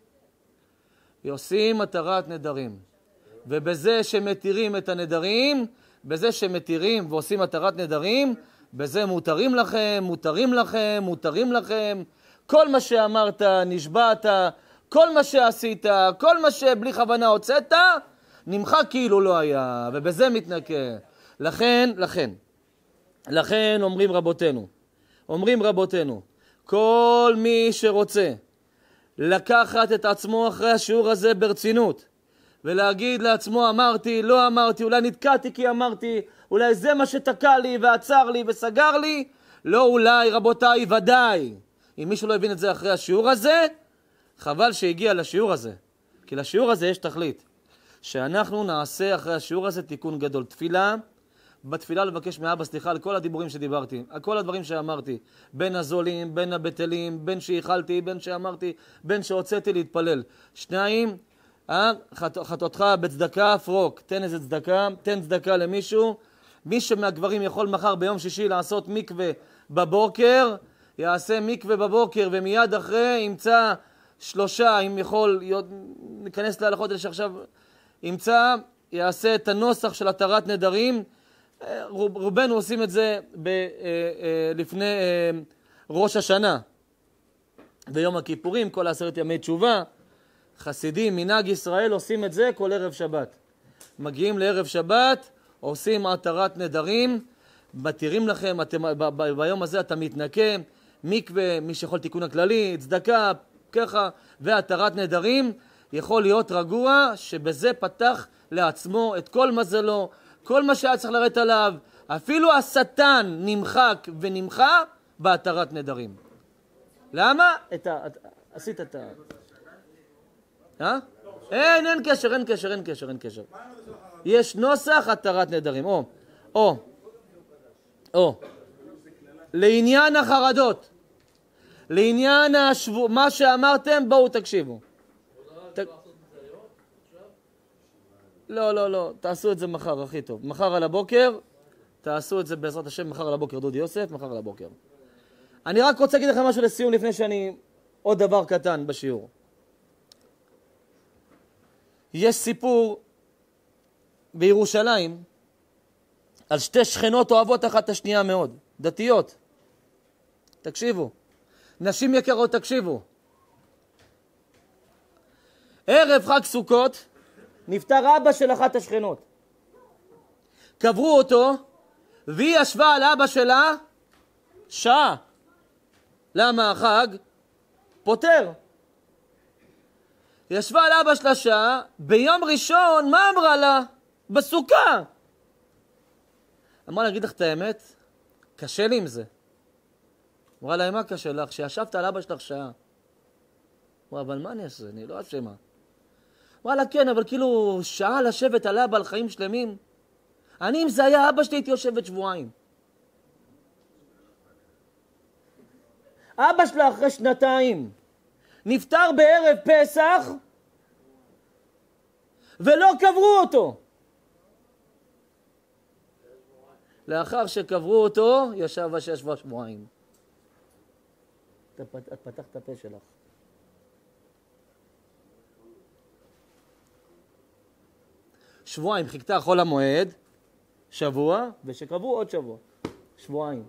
עושים התרת נדרים, ובזה שמתירים את הנדרים, בזה שמתירים ועושים התרת נדרים, בזה מותרים לכם, מותרים לכם, מותרים לכם, כל מה שאמרת, נשבעת, כל מה שעשית, כל מה שבלי כוונה הוצאת, נמחק כאילו לא היה, ובזה מתנקה. לכן, לכן, לכן אומרים רבותינו, אומרים רבותינו, כל מי שרוצה לקחת את עצמו אחרי השיעור הזה ברצינות, ולהגיד לעצמו, אמרתי, לא אמרתי, אולי נתקעתי כי אמרתי, אולי זה מה שתקע לי ועצר לי וסגר לי, לא אולי, רבותיי, ודאי. אם מישהו לא הבין את זה אחרי השיעור הזה, חבל שהגיע לשיעור הזה, כי לשיעור הזה יש תכלית. שאנחנו נעשה אחרי השיעור הזה תיקון גדול. תפילה, בתפילה לבקש מאבא סליחה על כל הדיבורים שדיברתי, על כל הדברים שאמרתי, בין הזולים, בין הבטלים, בין שהיכלתי, בין שאמרתי, בין שהוצאתי להתפלל. שניים, אה? חטאותך בצדקה פרוק, תן איזה צדקה, תן צדקה למישהו. מי שמהגברים יכול מחר ביום שישי לעשות מקווה בבוקר, יעשה מקווה בבוקר ומיד אחרי ימצא שלושה, אם יכול, ניכנס להלכות האלה שעכשיו ימצא, יעשה את הנוסח של התרת נדרים. רוב, רובנו עושים את זה ב, לפני ראש השנה ויום הכיפורים, כל עשרת ימי תשובה. חסידים, מנהג ישראל, עושים את זה כל ערב שבת. מגיעים לערב שבת, עושים התרת נדרים, מתירים לכם, אתם, ב, ב, ביום הזה אתה מתנקה, מקווה, מי שיכול תיקון הכללי, צדקה, ככה, והתרת נדרים, יכול להיות רגוע שבזה פתח לעצמו את כל מזלו, כל מה שהיה צריך לראות עליו, אפילו השטן נמחק ונמחה בהתרת נדרים. למה? את ה... עשית את ה... אה? אין, אין קשר, אין קשר, אין קשר, אין קשר. יש נוסח התרת נדרים. או, או, או. לעניין החרדות, לעניין השבוע, מה שאמרתם, בואו תקשיבו. לא, לא, לא, תעשו את זה מחר, הכי טוב. מחר על הבוקר, תעשו את זה בעזרת השם, מחר על הבוקר, דודי יוסף, מחר על הבוקר. אני רק רוצה להגיד לכם משהו לסיום, לפני שאני... עוד דבר קטן בשיעור. יש סיפור בירושלים על שתי שכנות אוהבות אחת את השנייה מאוד, דתיות. תקשיבו. נשים יקרות, תקשיבו. ערב חג סוכות, נפטר אבא של אחת השכנות. קברו אותו, והיא ישבה על אבא שלה שעה. למה החג? פותר. ישבה על אבא שלה שעה, ביום ראשון, מה אמרה לה? בסוכה. אמרה לה, אגיד לך את האמת, קשה לי עם זה. אמרה לה, מה קשה לך? שישבת על אבא שלך שעה. אמרה, אבל מה אני אעשה? אני לא אשמה. אמרה לה, כן, אבל כאילו שעה לשבת על אבא על חיים שלמים. אני, אם זה היה אבא שלי, הייתי יושבת שבועיים. אבא שלה אחרי שנתיים נפטר בערב פסח ולא קברו אותו. לאחר שקברו אותו, ישב ושש שבועיים. את פתחת את הפה שלך. שבועיים, חיכתה חול המועד, שבוע, ושקברו עוד שבוע. שבועיים.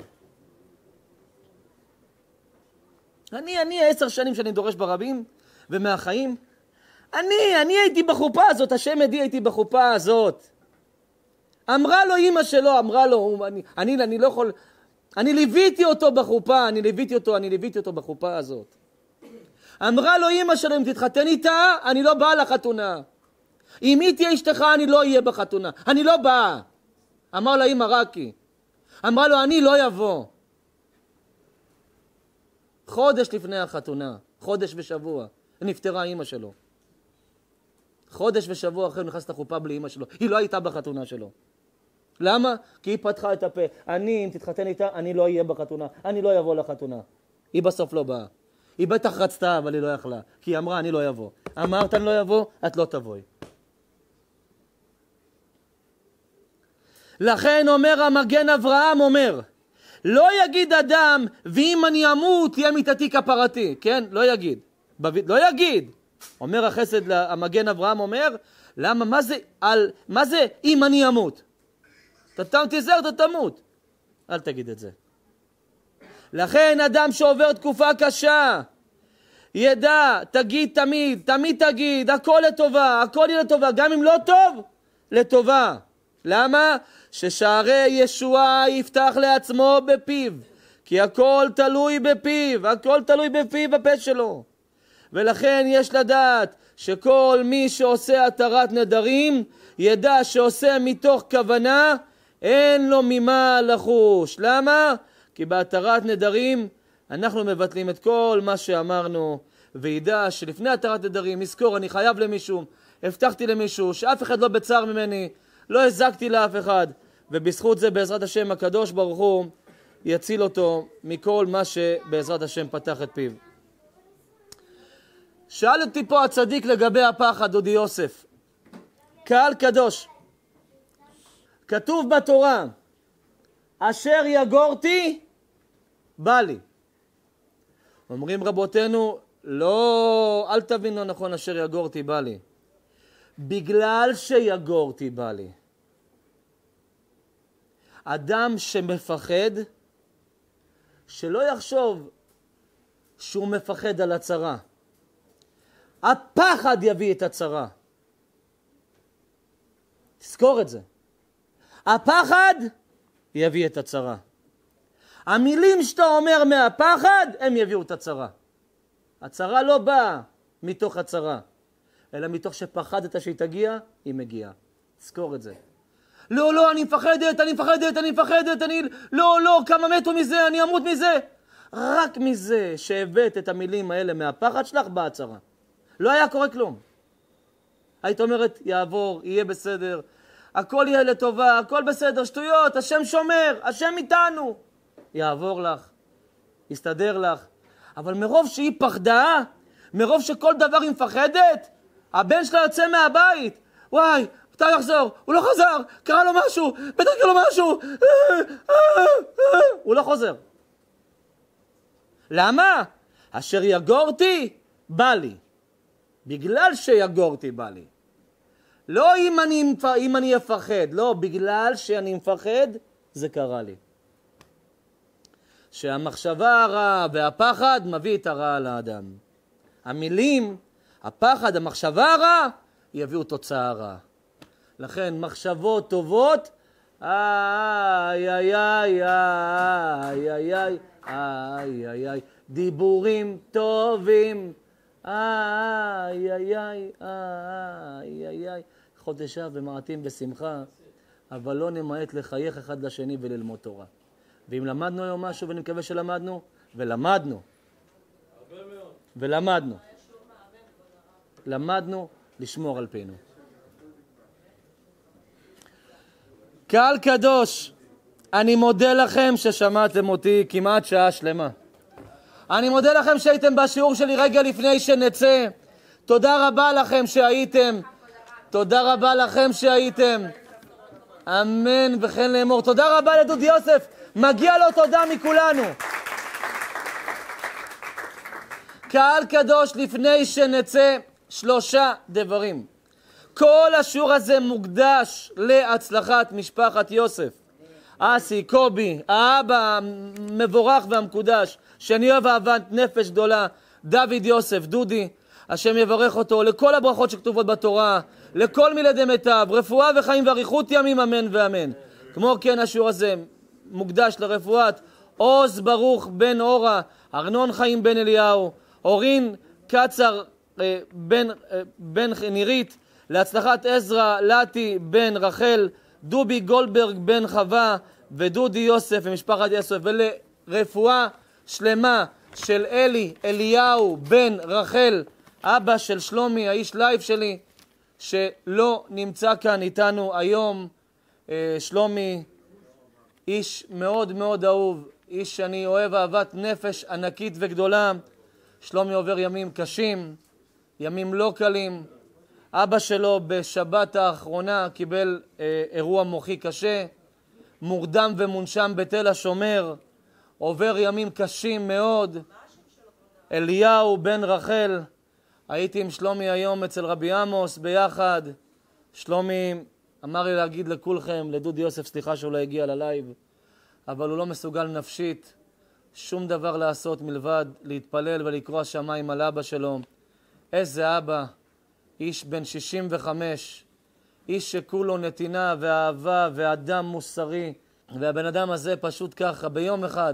אני, אני, עשר שנים שאני דורש ברבים, ומהחיים, אני, אני הייתי בחופה הזאת, השם עדי הייתי בחופה הזאת. אמרה לו אמא שלו, אמרה לו, אני, אני, אני לא יכול, אני ליוויתי אותו בחופה, אני ליוויתי אותו, אני ליוויתי אותו בחופה הזאת. אמרה לו אמא שלו, אם תתחתן איתה, אני לא באה לחתונה. אם היא תהיה אשתך, אני לא אהיה בחתונה. אני לא באה. אמר לה אמא רקי. אמרה לו, אני לא יבוא. חודש לפני החתונה, חודש ושבוע, נפטרה אמא שלו. חודש ושבוע אחרי הוא נכנס לחופה בלי אמא שלו. היא לא הייתה בחתונה שלו. למה? כי היא פתחה את הפה. אני, אם תתחתן איתה, אני לא אהיה בחתונה. אני לא יבוא לחתונה. היא בסוף לא באה. היא בטח רצתה, אבל היא לא יכלה. כי היא אמרה, אני לא יבוא. אמרת, אני לא יבוא, את לא תבואי. לכן אומר המגן אברהם, אומר, לא יגיד אדם, ואם אני אמות, תהיה מיתתי כפרתי. כן? לא יגיד. לא יגיד. אומר החסד, המגן אברהם אומר, למה? מה זה, על, מה זה אם אני אמות? אתה תיזהר, אתה תמות. אל תגיד את זה. לכן אדם שעובר תקופה קשה, ידע, תגיד תמיד, תמיד תגיד, הכל לטובה, הכל יהיה לטובה, גם אם לא טוב, לטובה. למה? ששערי ישועה יפתח לעצמו בפיו, כי הכל תלוי בפיו, הכל תלוי בפיו בפה שלו. ולכן יש לדעת שכל מי שעושה התרת נדרים, ידע שעושה מתוך כוונה, אין לו ממה לחוש. למה? כי בהתרת נדרים אנחנו מבטלים את כל מה שאמרנו, וידע שלפני התרת נדרים, יזכור, אני חייב למישהו, הבטחתי למישהו, שאף אחד לא בצער ממני, לא הזקתי לאף אחד, ובזכות זה בעזרת השם הקדוש ברוך הוא יציל אותו מכל מה שבעזרת השם פתח את פיו. שאל אותי פה הצדיק לגבי הפחד, דודי יוסף. קהל קדוש, כתוב בתורה, אשר יגורתי, בא לי. אומרים רבותינו, לא, אל תבינו נכון, אשר יגורתי, בא לי. בגלל שיגורתי, בא לי. אדם שמפחד, שלא יחשוב שהוא מפחד על הצרה. הפחד יביא את הצרה. תזכור את זה. הפחד יביא את הצרה. המילים שאתה אומר מהפחד, הם יביאו את הצרה. הצרה לא באה מתוך הצרה, אלא מתוך שפחדת שהיא תגיע, היא מגיעה. תזכור את זה. לא, לא, אני מפחדת, אני מפחדת, אני מפחדת, אני... לא, לא, כמה מתו מזה, אני אמות מזה. רק מזה שהבאת את המילים האלה מהפחד שלך, באה הצרה. לא היה קורה כלום. היית אומרת, יעבור, יהיה בסדר, הכל יהיה לטובה, הכל בסדר, שטויות, השם שומר, השם איתנו. יעבור לך, יסתדר לך. אבל מרוב שהיא פחדה, מרוב שכל דבר היא מפחדת, הבן שלה יוצא מהבית. וואי, מתי יחזור? הוא לא חזר, קרה לו משהו, בטח קרה לו משהו. הוא לא חוזר. למה? אשר יגורתי, בא לי. בגלל שיגורתי בא לי. לא אם אני, אם אני אפחד, לא, בגלל שאני מפחד, זה קרה לי. שהמחשבה הרעה והפחד מביא את הרע לאדם. המילים, הפחד, המחשבה הרעה, יביאו תוצאה רעה. לכן מחשבות טובות, איי איי איי איי איי איי איי איי איי דיבורים טובים, איי איי איי איי איי איי חודשיו ומעטים בשמחה, אבל לא נמעט לחייך אחד לשני וללמוד תורה. ואם למדנו היום משהו, ואני מקווה שלמדנו, ולמדנו, ולמדנו, למדנו לשמור על פינו. קהל קדוש, אני מודה לכם ששמעתם אותי כמעט שעה שלמה. אני מודה לכם שהייתם בשיעור שלי רגע לפני שנצא. תודה רבה לכם שהייתם. תודה רבה לכם שהייתם. אמן וכן לאמור. תודה רבה לדודי יוסף. מגיע לו תודה מכולנו. קהל קדוש, לפני שנצא, שלושה דברים. כל השיעור הזה מוקדש להצלחת משפחת יוסף. אסי, קובי, האבא המבורך והמקודש, שאני אוהב אהבת נפש גדולה, דוד יוסף, דודי, השם יברך אותו, לכל הברכות שכתובות בתורה, לכל מילדי מיטב, רפואה וחיים ואריכות ימים, אמן ואמן. כמו כן השיעור הזה מוקדש לרפואת עוז ברוך בן אורה, ארנון חיים בן אליהו, אורין קצר אה, בן, אה, בן נירית, להצלחת עזרא לטי בן רחל, דובי גולדברג בן חווה ודודי יוסף ומשפחת יוסף, ולרפואה שלמה של אלי אליהו בן רחל, אבא של שלומי, האיש לייב שלי, שלא נמצא כאן איתנו היום. שלומי, איש מאוד מאוד אהוב, איש שאני אוהב אהבת נפש ענקית וגדולה. שלומי עובר ימים קשים, ימים לא קלים. אבא שלו בשבת האחרונה קיבל אה, אירוע מוחי קשה, מורדם ומונשם בתל השומר, עובר ימים קשים מאוד. אליהו בן רחל, הייתי עם שלומי היום אצל רבי עמוס ביחד. שלומי אמר לי להגיד לכולכם, לדודי יוסף סליחה שהוא לא הגיע ללייב, אבל הוא לא מסוגל נפשית שום דבר לעשות מלבד להתפלל ולקרוא שמיים על אבא שלו. איזה אבא, איש בן שישים וחמש, איש שכולו נתינה ואהבה ואדם מוסרי, והבן אדם הזה פשוט ככה ביום אחד,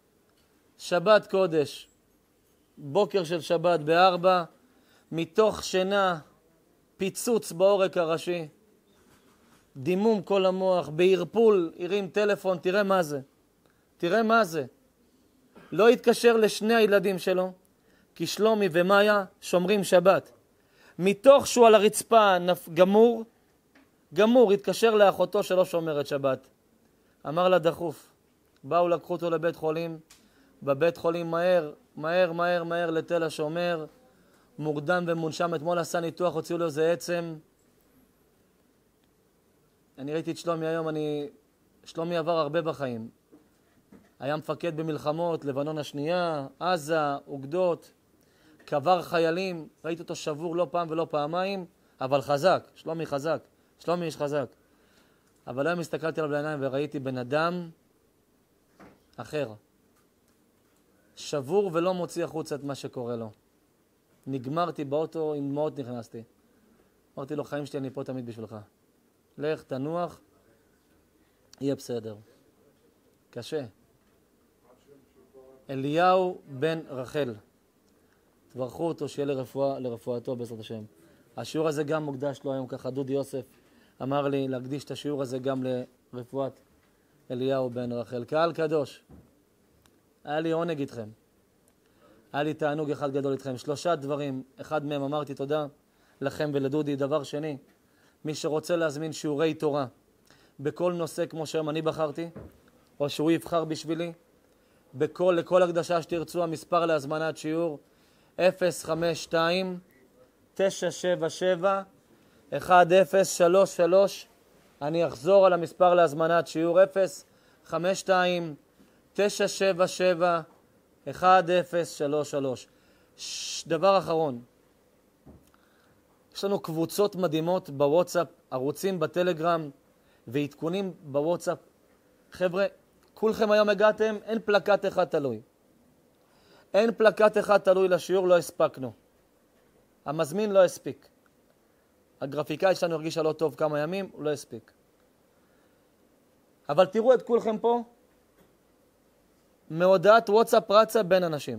שבת קודש, בוקר של שבת בארבע, מתוך שינה, פיצוץ בעורק הראשי, דימום כל המוח, בערפול, הרים טלפון, תראה מה זה, תראה מה זה. לא התקשר לשני הילדים שלו, כי שלומי ומאיה שומרים שבת. מתוך שהוא על הרצפה נפ... גמור, גמור, התקשר לאחותו שלא שומרת שבת. אמר לה דחוף. באו לקחו אותו לבית חולים, בבית חולים מהר, מהר, מהר, מהר לתל השומר, מורדם ומונשם. אתמול עשה ניתוח, הוציאו לו איזה עצם. אני ראיתי את שלומי היום, אני... שלומי עבר הרבה בחיים. היה מפקד במלחמות, לבנון השנייה, עזה, אוגדות, קבר חיילים. ראיתי אותו שבור לא פעם ולא פעמיים, אבל חזק, שלומי חזק, שלומי איש חזק. אבל היום הסתכלתי עליו בעיניים וראיתי בן אדם אחר. שבור ולא מוציא החוצה את מה שקורה לו. נגמרתי באוטו, עם דמעות נכנסתי. אמרתי לו, חיים שלי, אני פה תמיד בשבילך. לך, תנוח, יהיה בסדר. קשה. אליהו בן רחל. תברכו אותו, שיהיה לרפואה, לרפואתו בעזרת השם. השיעור הזה גם מוקדש לו היום, ככה דודי יוסף אמר לי להקדיש את השיעור הזה גם לרפואת אליהו בן רחל. קהל קדוש, היה לי עונג איתכם. היה לי תענוג אחד גדול איתכם. שלושה דברים, אחד מהם אמרתי תודה לכם ולדודי. דבר שני, מי שרוצה להזמין שיעורי תורה בכל נושא כמו שהיום אני בחרתי, או שהוא יבחר בשבילי, בכל, לכל הקדשה שתרצו, המספר להזמנת שיעור אפס חמש שתיים תשע שבע שבע אחת אפס שלוש שלוש. אני אחזור על המספר להזמנת שיעור אפס חמש שתיים תשע שבע שבע אחת אפס שלוש שלוש. דבר אחרון, יש לנו קבוצות מדהימות בוואטסאפ, ערוצים בטלגרם ועדכונים בוואטסאפ. חבר'ה, כולכם היום הגעתם, אין פלקט אחד תלוי. אין פלקט אחד תלוי לשיעור, לא הספקנו. המזמין לא הספיק. הגרפיקאי שלנו הרגישה לא טוב כמה ימים, הוא לא הספיק. אבל תראו את כולכם פה, מהודעת וואטסאפ רצה בין אנשים.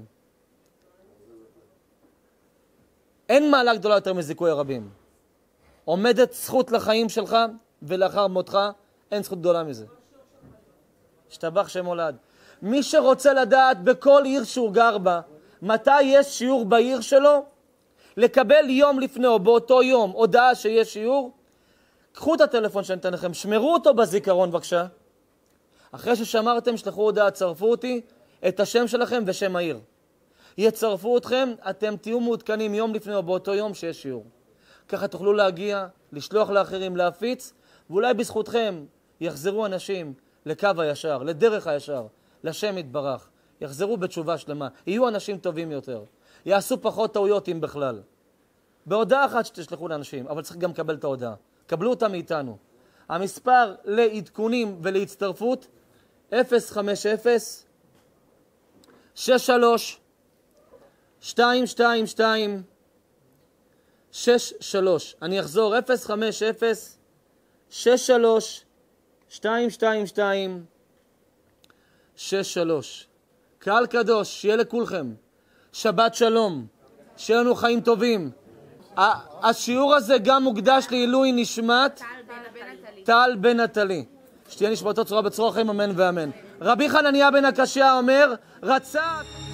אין מעלה גדולה יותר מזיכוי הרבים. עומדת זכות לחיים שלך, ולאחר מותך אין זכות גדולה מזה. השתבח שם הולד. מי שרוצה לדעת בכל עיר שהוא גר בה, מתי יש שיעור בעיר שלו, לקבל יום לפני או באותו יום הודעה שיש שיעור, קחו את הטלפון שאני אתן לכם, שמרו אותו בזיכרון בבקשה. אחרי ששמרתם, שלחו הודעה, צרפו אותי, את השם שלכם ושם העיר. יצרפו אתכם, אתם תהיו מעודכנים יום לפני או באותו יום שיש שיעור. ככה תוכלו להגיע, לשלוח לאחרים, להפיץ, ואולי בזכותכם יחזרו אנשים לקו הישר, לדרך הישר, לשם יתברך. יחזרו בתשובה שלמה, יהיו אנשים טובים יותר, יעשו פחות טעויות אם בכלל. בהודעה אחת שתשלחו לאנשים, אבל צריך גם לקבל את ההודעה. קבלו אותה מאיתנו. המספר לעדכונים ולהצטרפות אפס חמש אפס שש שלוש שתיים שתיים שתיים שש שלוש. אני אחזור, אפס חמש אפס שש שלוש שתיים שתיים שתיים שש שלוש. קהל קדוש, שיהיה לכולכם שבת שלום, שיהיה לנו חיים טובים. השיעור הזה גם מוקדש לעילוי נשמת טל בן נטלי. שתהיה נשמתו צרורה בצרור החיים, אמן ואמן. רבי חנניה בן הקשיא אומר, רצה